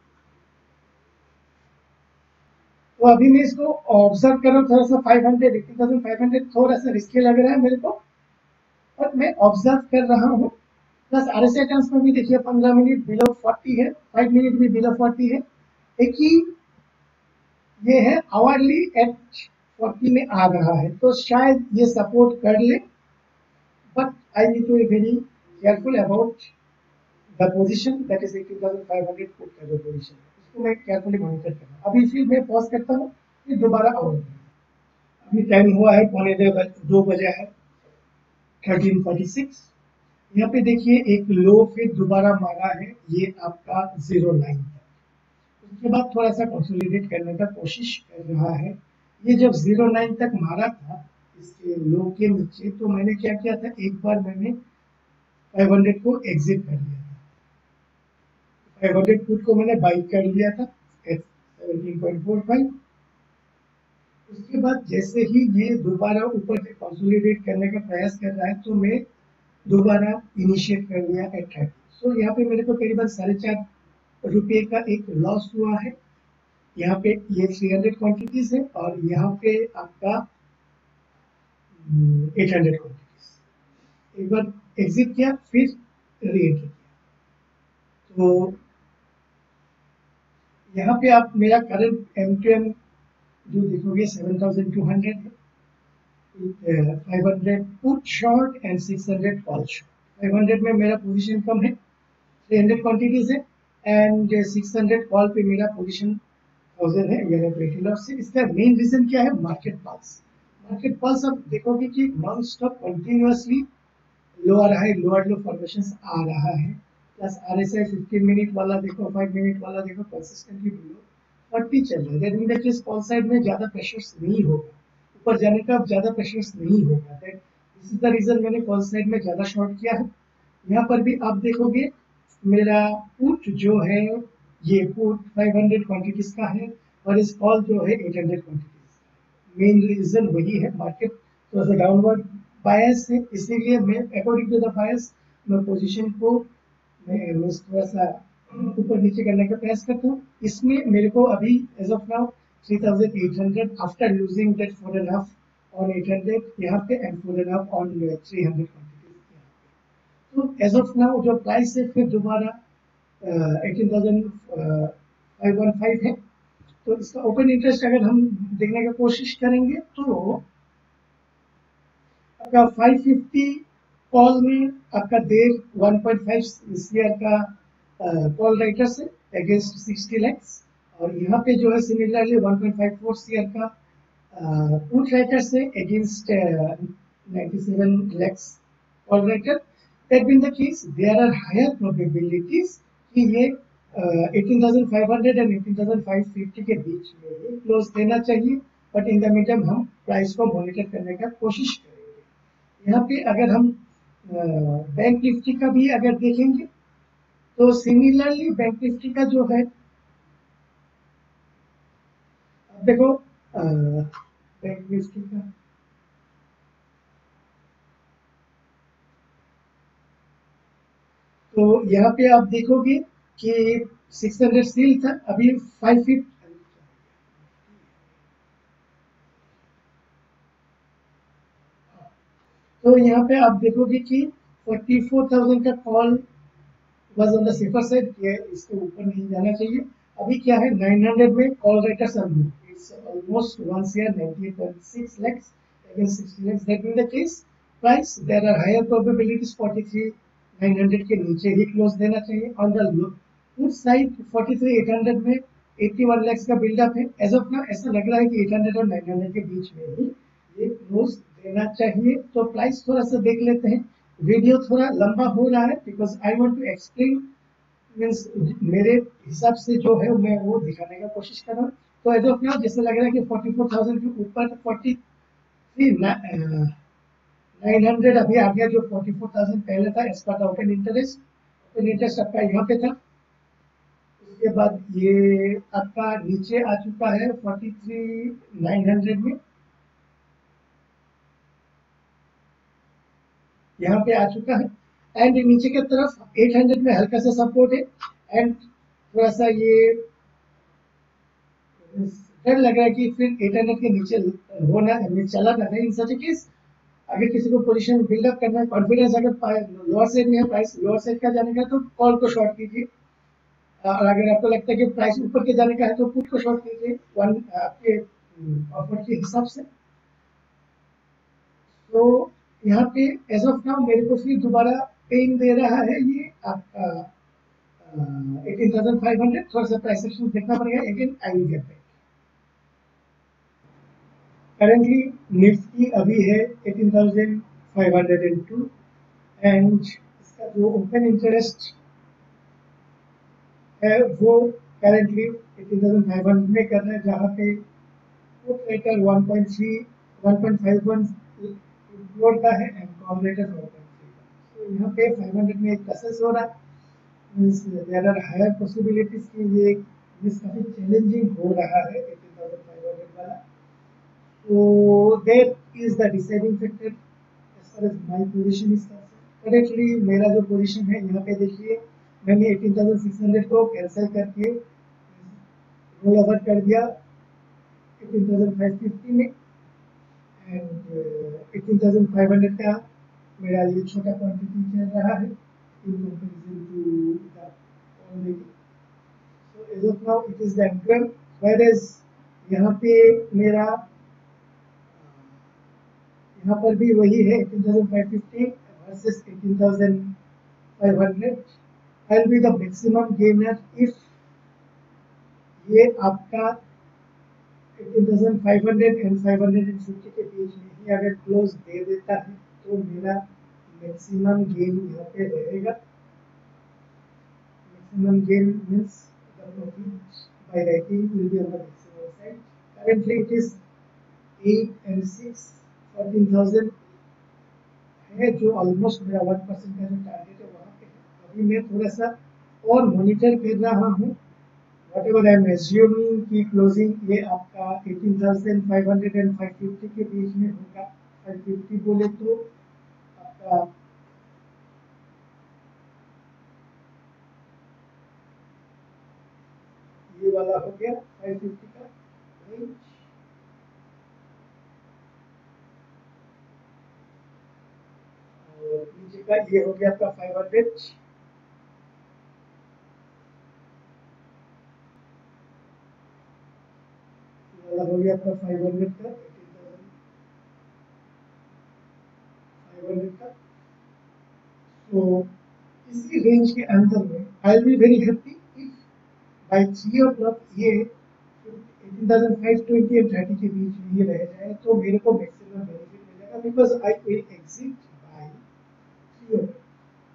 तो अभी मैं इसको ऑब्जर्व कर रहा हूँ, थोड़ा सा 18,500 थोड़ा सा रिस्की लग रहा है मेरे को, और मैं ऑब्जर्व कर रहा हूँ। प्लस RSI टर्म्स में भी देखिए 15 मिनट बिलो 40 है, 5 मिनट भी बिलो 40 है। एक ही ये है आवरली एट 40 में आ रहा है, तो शायद ये सपोर्ट कर ले, but I need to be very careful about the position, that is 18,500 put का जो पोजीशन है, इसको मैं केयरफुली मॉनिटर कर रहा हूँ। अभी फिर मैं पॉज करता हूँ, फिर दोबारा आऊँ। अभी टाइम हुआ है 2 बजे है 13:46। यहाँ पे देखिए एक लो फिर दोबारा मारा है, ये आपका 09 तक। उसके बाद थोड़ा सा कंसोलिडेट करने का कोशिश कर रहा है। ये जब 09 तक मारा था इसके लो के नीचे, तो मैंने क्या किया था, एक बार मैंने 500 को एग्जिट कर लिया था। 500 पुट को मैंने बाई कर लिया था एट 17.45। उसके बाद जैसे ही ये दोबारा ऊपर से कंसोलिडेट करने का प्रयास कर रहा है, तो मैं दोबारा इनिशिएट कर लिया एट 30। सो यहाँ पे मेरे को करीबन 4.5 रुपये का एक लॉस हुआ है। यहाँ पे ये 300 क्वांटिटीज है और यहाँ पे आपका 800 क्वांटिटीज। एक बार एग्जिट किया फिर री एंट्री किया। तो यहाँ पे आप मेरा करंट M2M जो देखोगे 7,200 है, 500 put short and 600 call short. 500 में मेरा पोजीशन कम है, 300 क्वांटिटीज है एंड 600 कॉल पे मेरा पोजीशन 1000 है, यानी पेटी लॉस से। इसका मेन रीजन क्या है, मार्केट पल्स। मार्केट पल्स आप देखोगे कि non stop continuously lower high lower low formations आ रहा है। प्लस RSI 15 मिनट वाला देखो, 5 मिनट वाला देखो, कंसिस्टेंटली बिलो 40 चल रहा है। That mean that is call side में ज्यादा प्रेशर्स नहीं होगा, ऊपर जाने का ज्यादा प्रेशर्स नहीं होगा। That this is the reason मैंने कॉल साइड में ज्यादा शॉर्ट किया है। यहाँ पर भी आप देखोगे मेरा पुट जो है, ये पुट 500 क्वांटिटीज का है और इस कॉल जो है 800 क्वांटिटीज। मेन रीजन वही है, मार्केट थोड़ा सा डाउनवर्ड बायस है, इसीलिए मैं अकॉर्डिंग टू द बायस मैं पोजीशन को मैं थोड़ा सा ऊपर नीचे करने का प्रयास करता हूँ। इसमें मेरे को अभी as of now 3,800 after losing that 4.5 on 800 यहाँ पे एंड 4.5 ऑन 300 क्वांटिटीज। तो एज ऑफ नाउ जो प्राइस है फिर दोबारा 18,515 है। तो इसका ओपन इंटरेस्ट अगर हम देखने का कोशिश करेंगे तो आपका 550 कॉल में आपका देर 1.5 CR का कॉल राइटर्स है अगेंस्ट 60 लैक्स, और यहाँ पे जो है सिमिलरली 1.54 CR का पुट राइटर्स है against 97 lakhs call writer. that being the case, there are higher probabilities कि ये 18,500 एंड 18,550 के बीच में ये क्लोज देना चाहिए, बट इन द मीडियम हम प्राइस को मॉनिटर करने का कोशिश करेंगे। यहाँ पे अगर हम बैंक निफ्टी का भी अगर देखेंगे तो सिमिलरली बैंक निफ्टी का जो है, अब देखो बैंक निफ्टी का तो यहाँ पे आप देखोगे कि 600 सील था, अभी 550 तो यहाँ पे आप देखोगे कि 44,000 का call was on the safer side, ये इसके ऊपर नहीं जाना चाहिए। अभी क्या है 900 में call writers are no, it's almost 1 share 98.6 lakhs against 60 lakhs, that being the case price there are higher probabilities 43,900 के नीचे ही क्लोज देना चाहिए। ऑन द गुड साइड 43,800 में 81 lakhs का बिल्डअप है, एज ऑफ नाउ ऐसा लग रहा है कि 800 और 900 के बीच में ही ये क्लोज देना चाहिए। तो प्राइस थोड़ा सा देख लेते हैं, वीडियो थोड़ा लंबा हो रहा है because I want to explain, means मेरे हिसाब से जो है मैं वो दिखाने का कोशिश कर रहा हूँ। तो एज ऑफ नाउ जैसे लग रहा है कि 44,000 के ऊपर 43,900 अभी आ गया, जो 44,000 पहले था as per open interest, open interest आपका यहाँ पे था, उसके बाद ये आपका नीचे आ चुका है 43,900 में, यहाँ पे आ चुका है, एंड नीचे की तरफ 800 में हल्का सा सपोर्ट है, एंड थोड़ा सा ये डर लग रहा है कि फिर 800 के नीचे होना चला ना इन सच केस। अगर किसी को पोजीशन बिल्डअप करना है, कॉन्फिडेंस अगर लोअर साइड में है, प्राइस लोअर साइड का जाने का तो कॉल को शॉर्ट कीजिए, और अगर आपको लगता है कि प्राइस ऊपर के जाने का है तो पुट को शॉर्ट कीजिए वन आपके ऑफर के हिसाब से। तो यहाँ पे एज ऑफ नाउ मेरे को फिर दोबारा पेन दे रहा है ये आपका 18,500, थोड़ा सा प्राइस एक्शन देखना पड़ेगा, again I will get back. Currently Nifty अभी है 18,502 एंड इसका जो ओपन इंटरेस्ट है वो करेंटली 18,500 में कर रहा है, जहाँ पे पुट रेटर 1.51 फ्लोर का है एंड कॉल रेटर 1.3। तो यहाँ पे 500 में एक प्रोसेस हो रहा है, means there are higher possibilities कि ये मिस काफी चैलेंजिंग हो रहा है 18,500 वाला। तो that is the deciding factor as far as my position is concern. Correctly मेरा जो पोजीशन है यहाँ पे देखिए, मैंने 18,600 को कैंसिल करके रोल ओवर कर दिया 18,550 में, एंड 18,500 का मेरा ये छोटा क्वांटिटी चल रहा है in comparison to the already. So as of now it is the anchor, whereas यहाँ पे मेरा यहाँ पर भी वही है 18,550 versus 18,500। I will be the maximum gainer if ये आपका 18,500 एंड 550 के बीच में ही अगर क्लोज दे देता है तो मेरा मैक्सिमम गेन यहाँ पे रहेगा। Maximum gain means the profit by writing will be on the maximum side. Currently it is 8 and 6 14,000 है, जो ऑलमोस्ट मेरा 1% का जो टारगेट है वहाँ पे है। अभी मैं थोड़ा सा और मॉनिटर कर रहा हूँ, whatever I am assuming कि क्लोजिंग ये आपका 18,500 एंड 550 के बीच में होगा। 550 बोले तो आपका ये वाला हो गया 550 का रेंज, और नीचे का ये हो गया आपका 500, वाला हो गया आपका 500 का 18,500 का। तो इसी रेंज के अंदर में I will be very happy if by 3 o'clock ये 18,520 और 30 के बीच में ये रह जाए तो मेरे को मैक्सिमम बेनिफिट मिलेगा, because I will exit by 3 o'clock।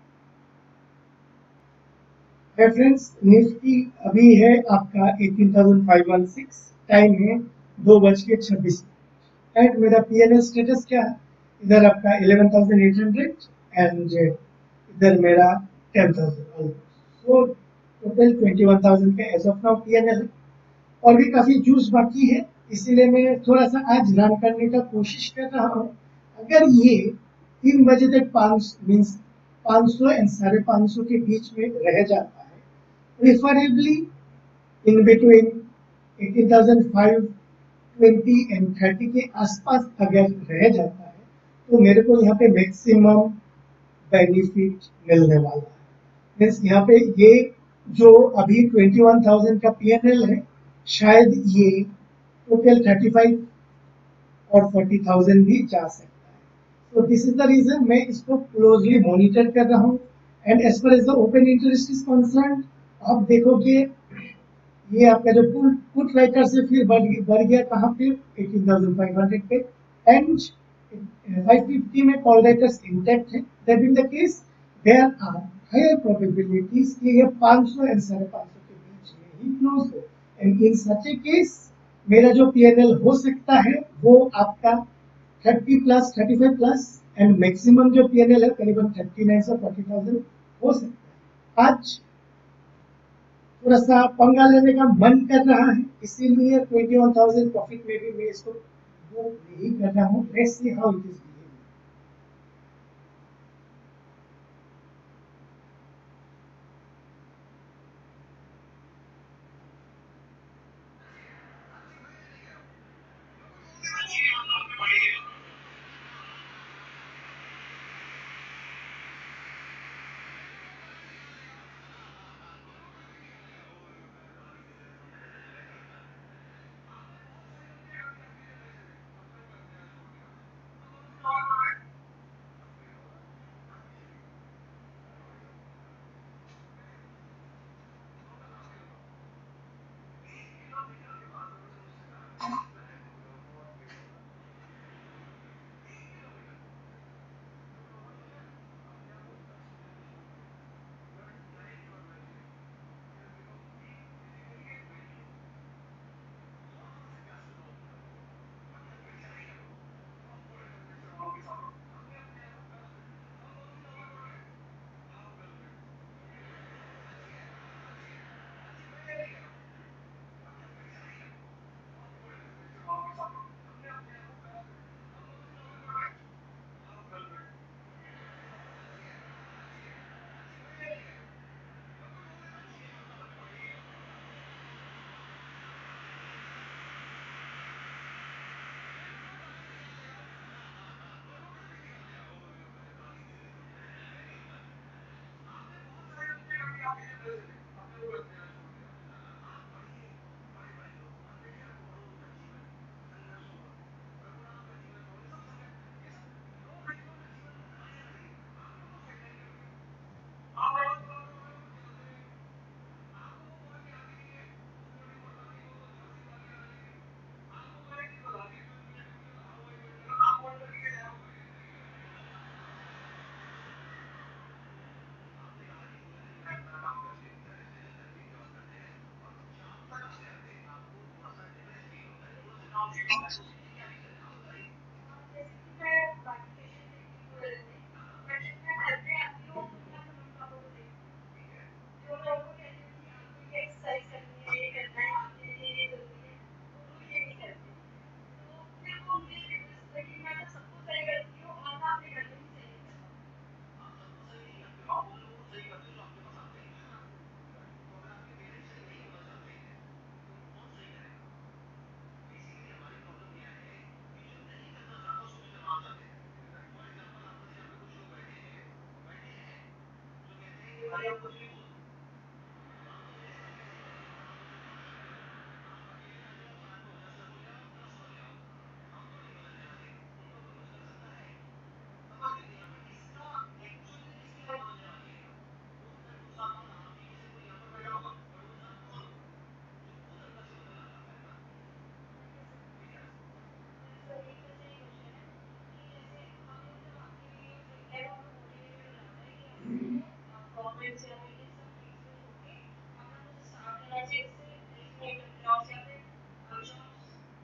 Reference Nifty अभी है आपका 18,516, टाइम है 2:26 एंड मेरा पीएनएल स्टेटस क्या है, इधर आपका 11,800 एंड इधर मेरा 10,000, सो टोटल 21,000 का एज ऑफ नाउ पीएनएल है। और भी काफी जूस बाकी है, इसीलिए मैं थोड़ा सा आज रन करने का कोशिश कर रहा हूँ। अगर ये 3 बजे तक 500 एंड 550 के बीच में रह जाता है, प्रिफरेबली इन बिटवीन 18,520 एंड 30 के आसपास अगर रह जाता है, तो मेरे को यहाँ पे मैक्सिमम बेनिफिट मिलने वाला है। मीन्स यहाँ पे ये जो अभी 21,000 का पीएनएल है, शायद ये टोटल 35 और 40,000 भी जा सकता है। तो दिस इज द रीजन मैं इसको क्लोजली मॉनिटर कर रहा हूँ। And as far as the open interest is concern, आप देखोगे ये आपका जो पुट राइटर से फिर बढ़ गया कहाँ पे, 18,500 पे, एंड 550 में कॉल राइटर्स इंटैक्ट है। That in the case there are higher probabilities कि ये 500 एंड 550 के बीच में ही क्लोज हो। And in such a case मेरा जो पीएनएल हो सकता है वो आपका 30 प्लस 35 प्लस एंड मैक्सिमम जो पीएनएल है करीबन 39 से 40,000 हो सकता है। आज थोड़ा सा पंगा लेने का मन कर रहा है, इसीलिए 21,000 प्रॉफिट में भी मैं इसको बुक नहीं कर रहा हूँ। Let's see how it is.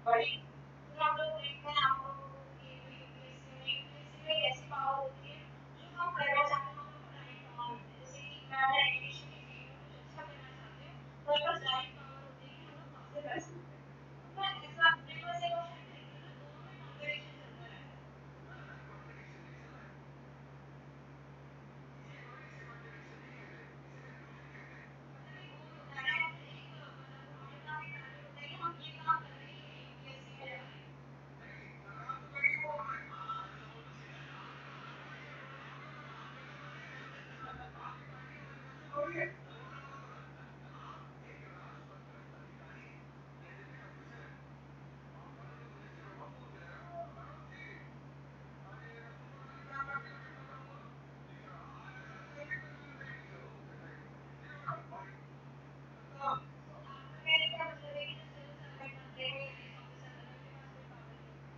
तो हम लोग देखते हैं आप लोगों को कि यूपीएससी में एक ऐसी पावर होती है जो हम करना चाहते हैं, हम लोग को राइट पावर होती है। जैसे कि मैं एजुकेशन की फील्ड में कुछ अच्छा करना चाहते हैं, तो मेरे पास राइट पावर होती है कि हम लोग कहाँ से कर सकते हैं। तो मैं ऐसा मेरे पास एक ऑप्शन नहीं है ना, दोनों में कंपटीशन चलता रहता है। मतलब एक गोल होता है ना, या फिर एक मतलब हमारे पास एक टारगेट होता है कि हम ये काम कर रहे हैं, ये यूपीएससी में जा रहे हैं। तो आपका कहने का मतलब है कि जो सिविल सर्वेंट बनते हैं, आईएएस ऑफिसर बनते हैं, उनके पास कोई पावर नहीं होती।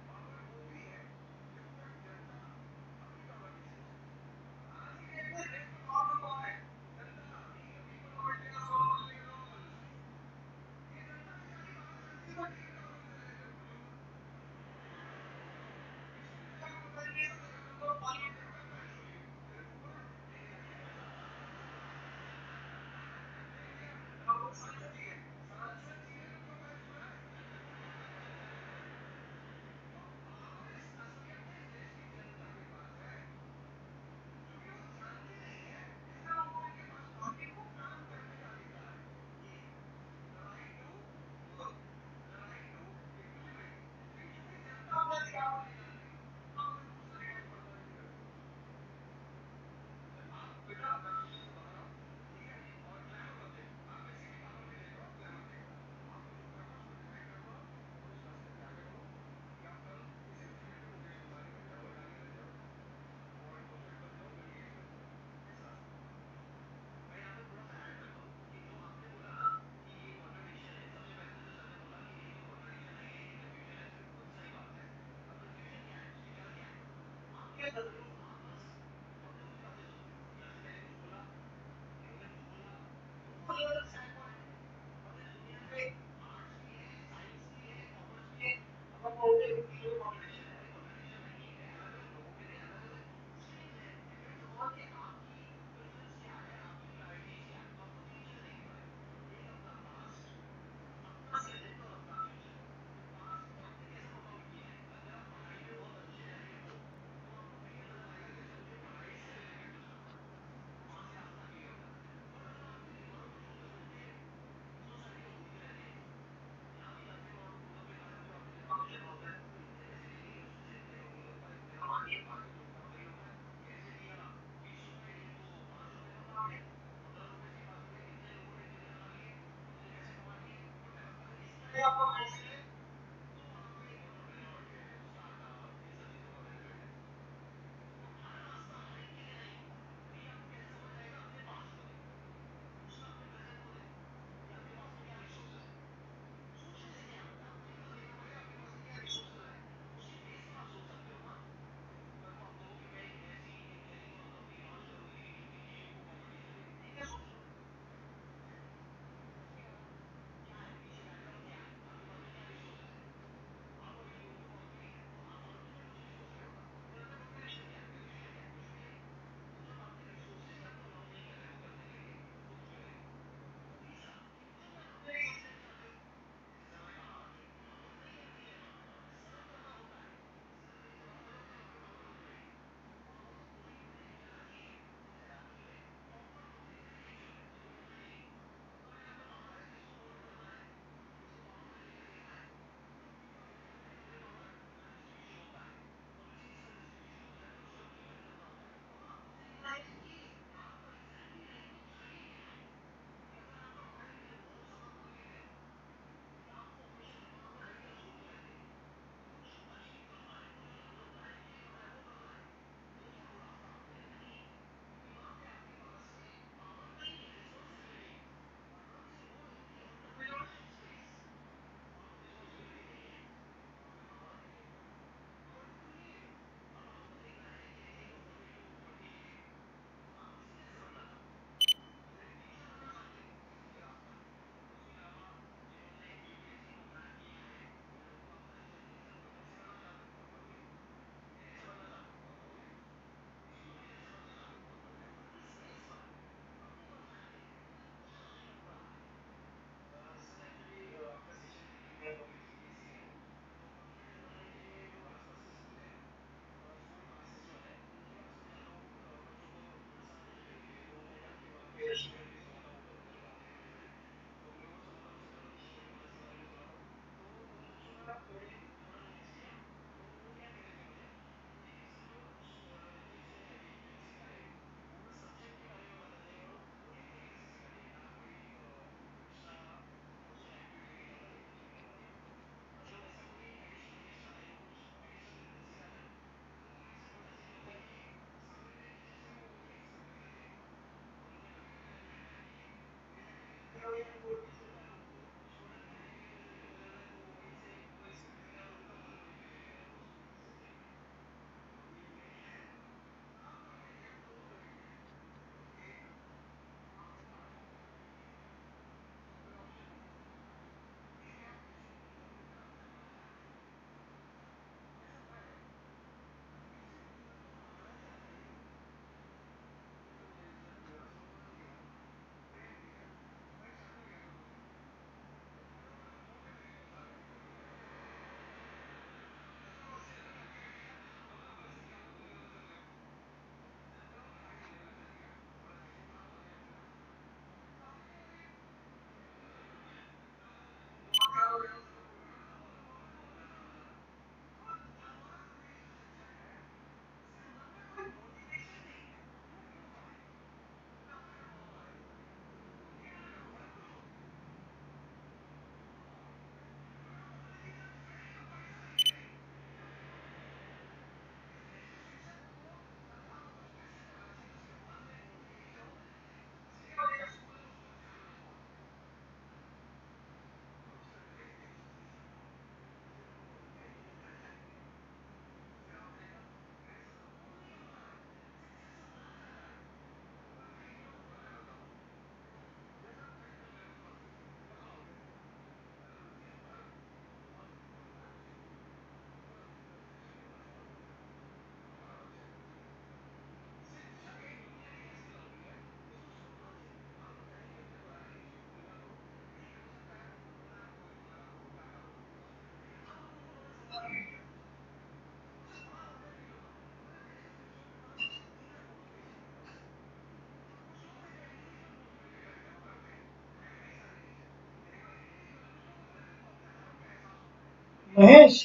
महेश,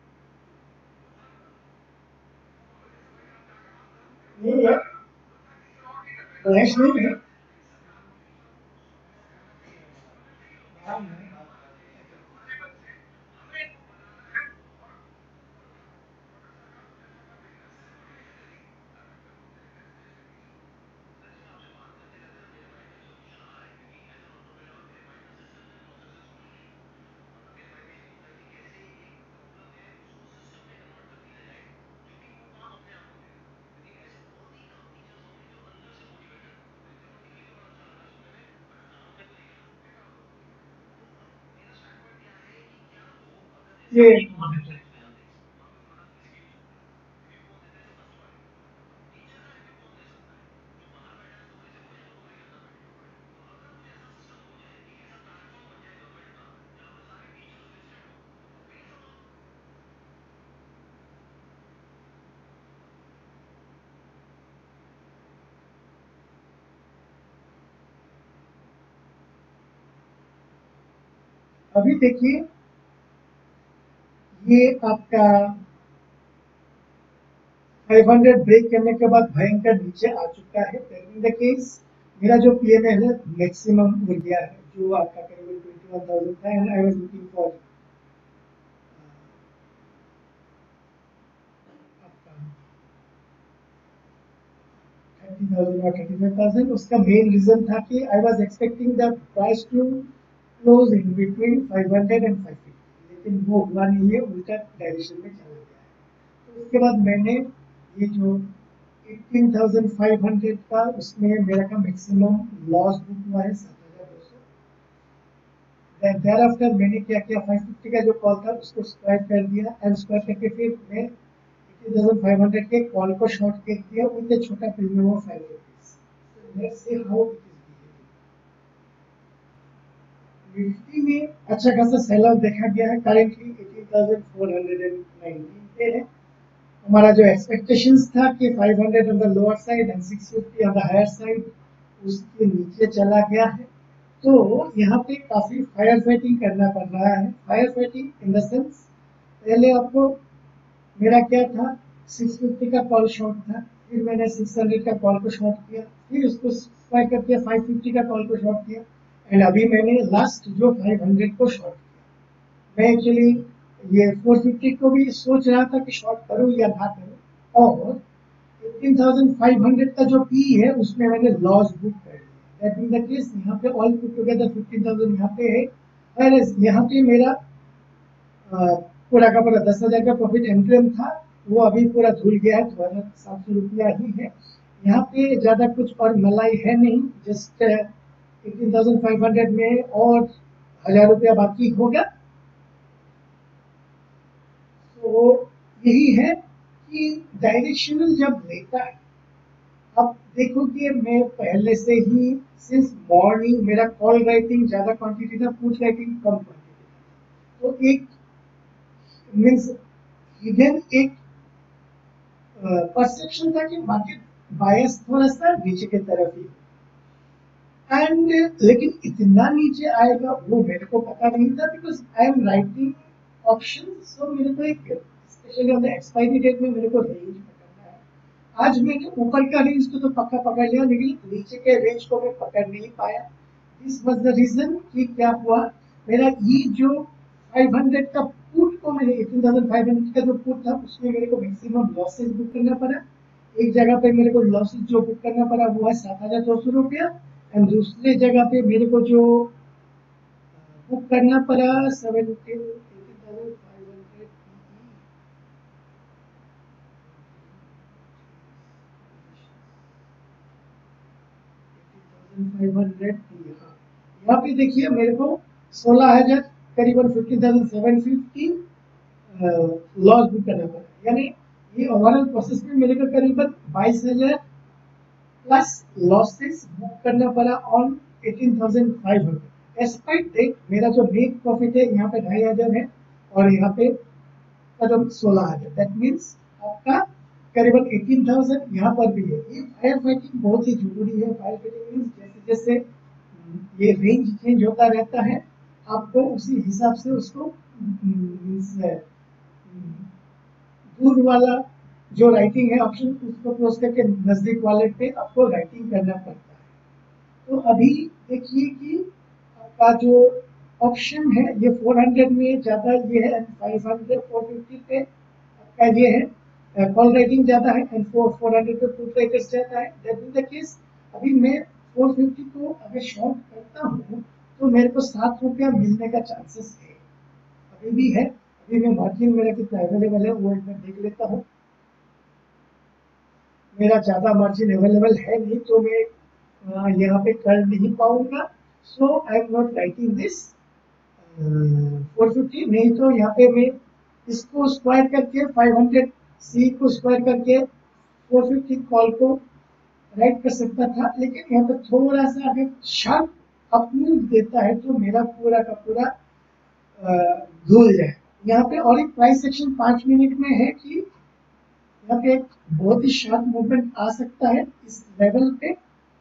नहीं है, महेश नहीं है। हाँ, ये अभी देखिए, ये आपका 500 ब्रेक करने के बाद भयंकर नीचे आ चुका है। इन द केस मेरा जो पीएनएल है मैक्सिमम हो गया है, जो आपका करीबन 21,000 था, and I was looking for आपका 30,000 और 35,000। उसका मेन रीजन था कि I was expecting the price to close in between 500 and 550, लेकिन वो हुआ नहीं है, उल्टा डायरेक्शन में चला गया है। तो उसके बाद मैंने ये जो 18,500 का, उसमें मेरा का मैक्सिमम लॉस बुक हुआ है 7,200। देयर आफ्टर मैंने क्या किया, 550 का जो कॉल था उसको स्क्वायर कर दिया, एंड स्क्वायर करके फिर मैं 18,500 के कॉल को शॉर्ट कर दिया विद एक छोटा premium of 5 rupees. Let's see how it is. Nifty में अच्छा खासा सेल ऑफ देखा गया है, करेंटली 18,419 पे है। हमारा जो एक्सपेक्टेशंस था कि 500 on the lower side and 650 on the higher side, उसके नीचे चला गया है। तो यहाँ पे काफी फायर फाइटिंग करना पड़ रहा है। Fire fighting in the sense पहले आपको मेरा क्या था, 650 का कॉल शॉर्ट था, फिर मैंने 600 का कॉल को शॉर्ट किया, फिर उसको स्क्वायर करके 550 का कॉल को शॉर्ट किया, एंड अभी मैंने लास्ट जो 500 को शॉर्ट किया। मैं एक्चुअली ये 450 को भी सोच रहा था कि शॉर्ट करूं या ना करूं, और 15,500 का जो पी है उसमें मैंने लॉस बुक कर दिया। दैट मीन द केस यहाँ पे ऑल पुट टुगेदर 15,000 यहाँ पे है, और यहाँ पे मेरा पूरा का पूरा 10,000 का प्रॉफिट एंट्री था, वो अभी पूरा धुल गया है, 2,700 रुपया ही है। यहाँ पे ज्यादा कुछ और मलाई है नहीं, जस्ट 18,500 में और 1,000 रुपया बाकी होगा। तो यही है कि डायरेक्शनल जब लेता है, अब देखो कि मैं पहले से ही सिंस मॉर्निंग मेरा कॉल राइटिंग ज्यादा क्वांटिटी था, पुट राइटिंग कम क्वांटिटी था, तो एक मीन्स हिडन एक परसेप्शन था कि मार्केट बायस थोड़ा सा नीचे की तरफ ही, एंड लेकिन इतना नीचे आएगा वो मेरे को पता नहीं था, because I am writing option. So मेरे को एक specially on the expiry date में मेरे को रेंज पकड़ना है। आज मैंने ऊपर का रेंज तो पक्का पकड़ लिया, लेकिन नीचे के रेंज को मैं पकड़ नहीं पाया। दिस वॉज द रीजन कि क्या हुआ, मेरा ये जो 500 का पुट को मैंने 18,500 का जो पुट था उसमें मेरे को मैक्सिमम लॉसेस बुक करना पड़ा। एक जगह पे मेरे को लॉसेस जो बुक करना पड़ा वो है 7,200 रुपया, एंड दूसरी जगह पे मेरे को जो बुक करना पड़ा 18,500। यहाँ पे देखिए मेरे को 16,000 करीबन 15,750 लॉस बुक करना पड़ा, यानी ये ओवरऑल प्रोसेस में मेरे को करीबन 22,000 प्लस लॉसेस बुक करना पड़ा ऑन 18,500। एस्पाइट देख मेरा जो नेट प्रॉफिट है यहाँ पे 2,500 है, और यहाँ पे करीब 16,000, दैट मीन्स आपका करीबन 18,000 यहाँ पर भी है। ये फायर फाइटिंग बहुत ही जरूरी है। फायर फाइटिंग मीन्स जैसे जैसे ये रेंज चेंज होता रहता है, आपको उसी हिसाब से उसको दूर वाला जो राइटिंग है ऑप्शन उसको क्लोज करके नजदीक वाले पे आपको राइटिंग करना पड़ता है। तो अभी देखिए कि आपका जो ऑप्शन है ये 400 में ज्यादा ये है, 500 450 पे आपका ये है कॉल राइटिंग ज्यादा है, एंड 400 पे पुट राइटर्स ज्यादा है। दैट मीन द केस अभी मैं 450 को अगर शॉर्ट करता हूँ तो मेरे को 7 रुपया मिलने का चांसेस है, अभी भी है। अभी मैं मार्जिन मेरा कितना अवेलेबल है वो एक बार देख लेता हूँ। मेरा ज्यादा मार्जिन अवेलेबल है नहीं, तो मैं यहाँ पे कर नहीं पाऊंगा। So I am not writing this 450, नहीं तो यहाँ पे मैं इसको स्क्वायर करके 500 सी को स्क्वायर करके 450 कॉल को राइट कर सकता था, लेकिन यहाँ पे थोड़ा सा अगर शार्प अपमूव देता है तो मेरा पूरा का पूरा धुल जाए। यहाँ पे और एक प्राइस सेक्शन 5 मिनट में है कि यहाँ पे एक बहुत ही शार्प मूवमेंट आ सकता है इस लेवल पे।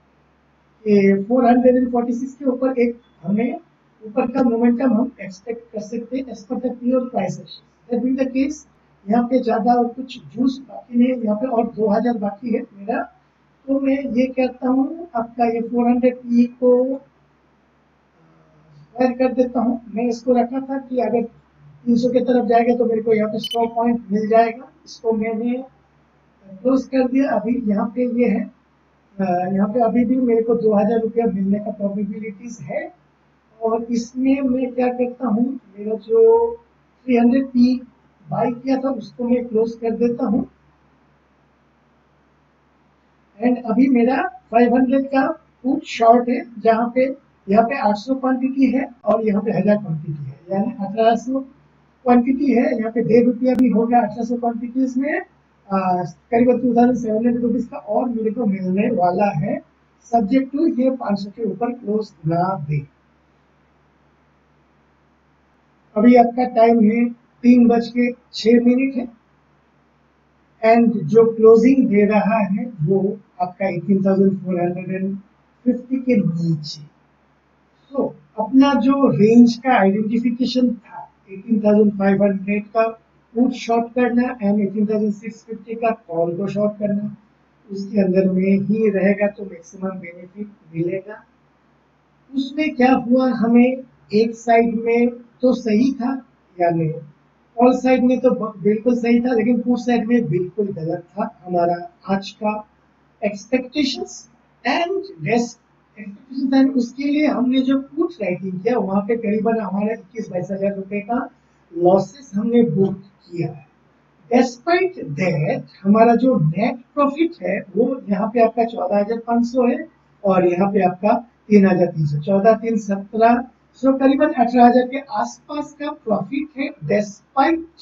446 के ऊपर एक हमें ऊपर का मोमेंटम हम एक्सपेक्ट कर सकते हैं as per the pure price action. That mean the case यहाँ पे ज्यादा और कुछ जूस बाकी नहीं है, यहाँ पे और 2,000 बाकी है मेरा। तो मैं ये कहता हूँ आपका ये 400 पी को स्क्वायर कर देता हूँ। मैं इसको रखा था कि अगर 300 की तरफ जाएगा तो मेरे को यहाँ पे 100 पॉइंट मिल जाएगा, इसको मैंने क्लोज कर दिया। अभी यहाँ पे ये है, यहाँ पे अभी भी मेरे को 2,000 रुपया मिलने का प्रोबेबिलिटीज है, और इसमें मैं क्या करता हूँ, मेरा जो 300 पी बाई किया था उसको मैं क्लोज कर देता हूँ, एंड अभी मेरा 500 का पुट शॉर्ट है, जहाँ पे यहाँ पे 800 क्वांटिटी है और यहाँ पे 1,000 क्वांटिटी है, यानी 1,800 क्वांटिटी है। यहाँ पे 1.5 रुपया भी हो गया 1,800 क्वांटिटीज में, करीबन 2,700 रुपीज का और मेरे को मिलने वाला है, सब्जेक्ट टू ये 500 के ऊपर क्लोज ना दे। अभी आपका टाइम है 3:06 है, एंड जो क्लोजिंग दे रहा है वो आपका 18,450 के नीचे। तो अपना जो रेंज का आइडेंटिफिकेशन था 18,500 का पुट शॉर्ट करना एंड 18,650 का कॉल को शॉर्ट करना, उसके अंदर में ही रहेगा तो मैक्सिमम बेनिफिट मिलेगा। उसमें क्या हुआ, हमें एक साइड में तो सही था, यानी ऑल साइड में तो बिल्कुल सही था, लेकिन पुट साइड में बिल्कुल गलत था हमारा आज का एक्सपेक्टेशंस एंड एक्सपेक्टेशंस। एंड उसके लिए हमने जो पुट राइटिंग किया वहां पे करीबन हमारा 21-22 हजार रुपए का लॉसेस हमने बुक किया है। डेस्पाइट दैट हमारा जो नेट प्रॉफिट है वो यहाँ पे आपका 14,500 है और यहाँ पे आपका 3,300, 14,317, सो करीबन 18,000 के आसपास का प्रॉफिट है। Despite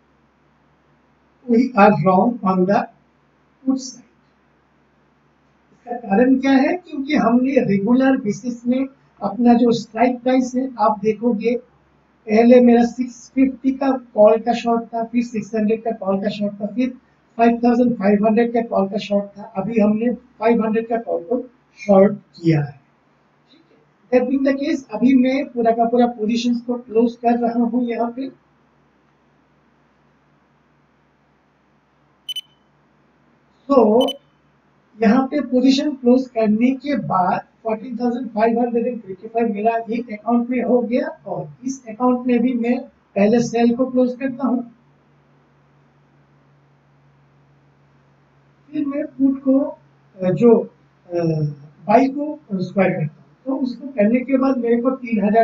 we are wrong on the put side. इसका कारण क्या है, क्योंकि हमने रेगुलर बेसिस में अपना जो स्ट्राइक प्राइस है आप देखोगे, पहले मेरा 650 का कॉल का शॉर्ट था, फिर 600 का कॉल का शॉर्ट था, फिर 5,500 का कॉल का शॉर्ट था, अभी हमने 500 का कॉल को शॉर्ट किया है। दैट बीइंग द केस अभी मैं पूरा का पूरा पोजीशंस को क्लोज कर रहा हूं यहाँ पे। तो यहाँ पे पोजीशन क्लोज करने के बाद 14,555 मेरा एक अकाउंट में हो गया और इस अकाउंट में भी मैं पहले सेल को क्लोज करता हूँ, फिर मैं पुट को जो बाई को स्क्वायर करता हूँ। तो उसको करने के बाद मेरे को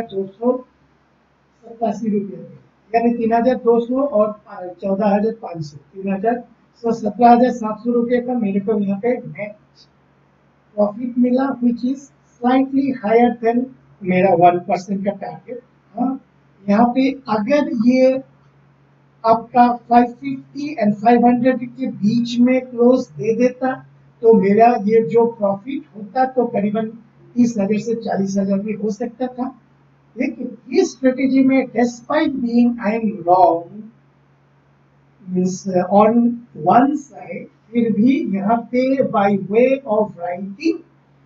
3,287 रुपये, यानी 3,200 और 14,500, 17,700 रुपये का मेरे को यहाँ पे नेट प्रॉफिट मिला, which is slightly higher than मेरा 1% का टारगेट। हाँ, यहाँ पे अगर ये आपका 550 एंड 500 के बीच में क्लोज दे देता तो मेरा ये जो प्रॉफिट होता तो करीबन 30,000 से 40,000 भी हो सकता था। लेकिन इस स्ट्रेटेजी में despite being I am wrong means on one side, फिर भी यहाँ पे by way of writing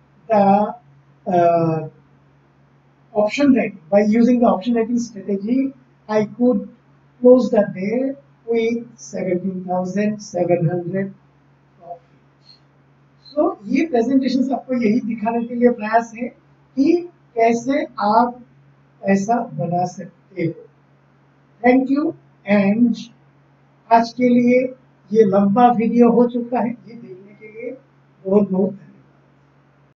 the option rating, by using the option rating strategy, I could close the day with 17,700 profit. So ये presentation आपको यही दिखाने के लिए प्रयास है कि कैसे आप ऐसा बना सकते हो। थैंक यू एंड आज के लिए ये लंबा वीडियो हो चुका है, ये देखने के लिए बहुत बहुत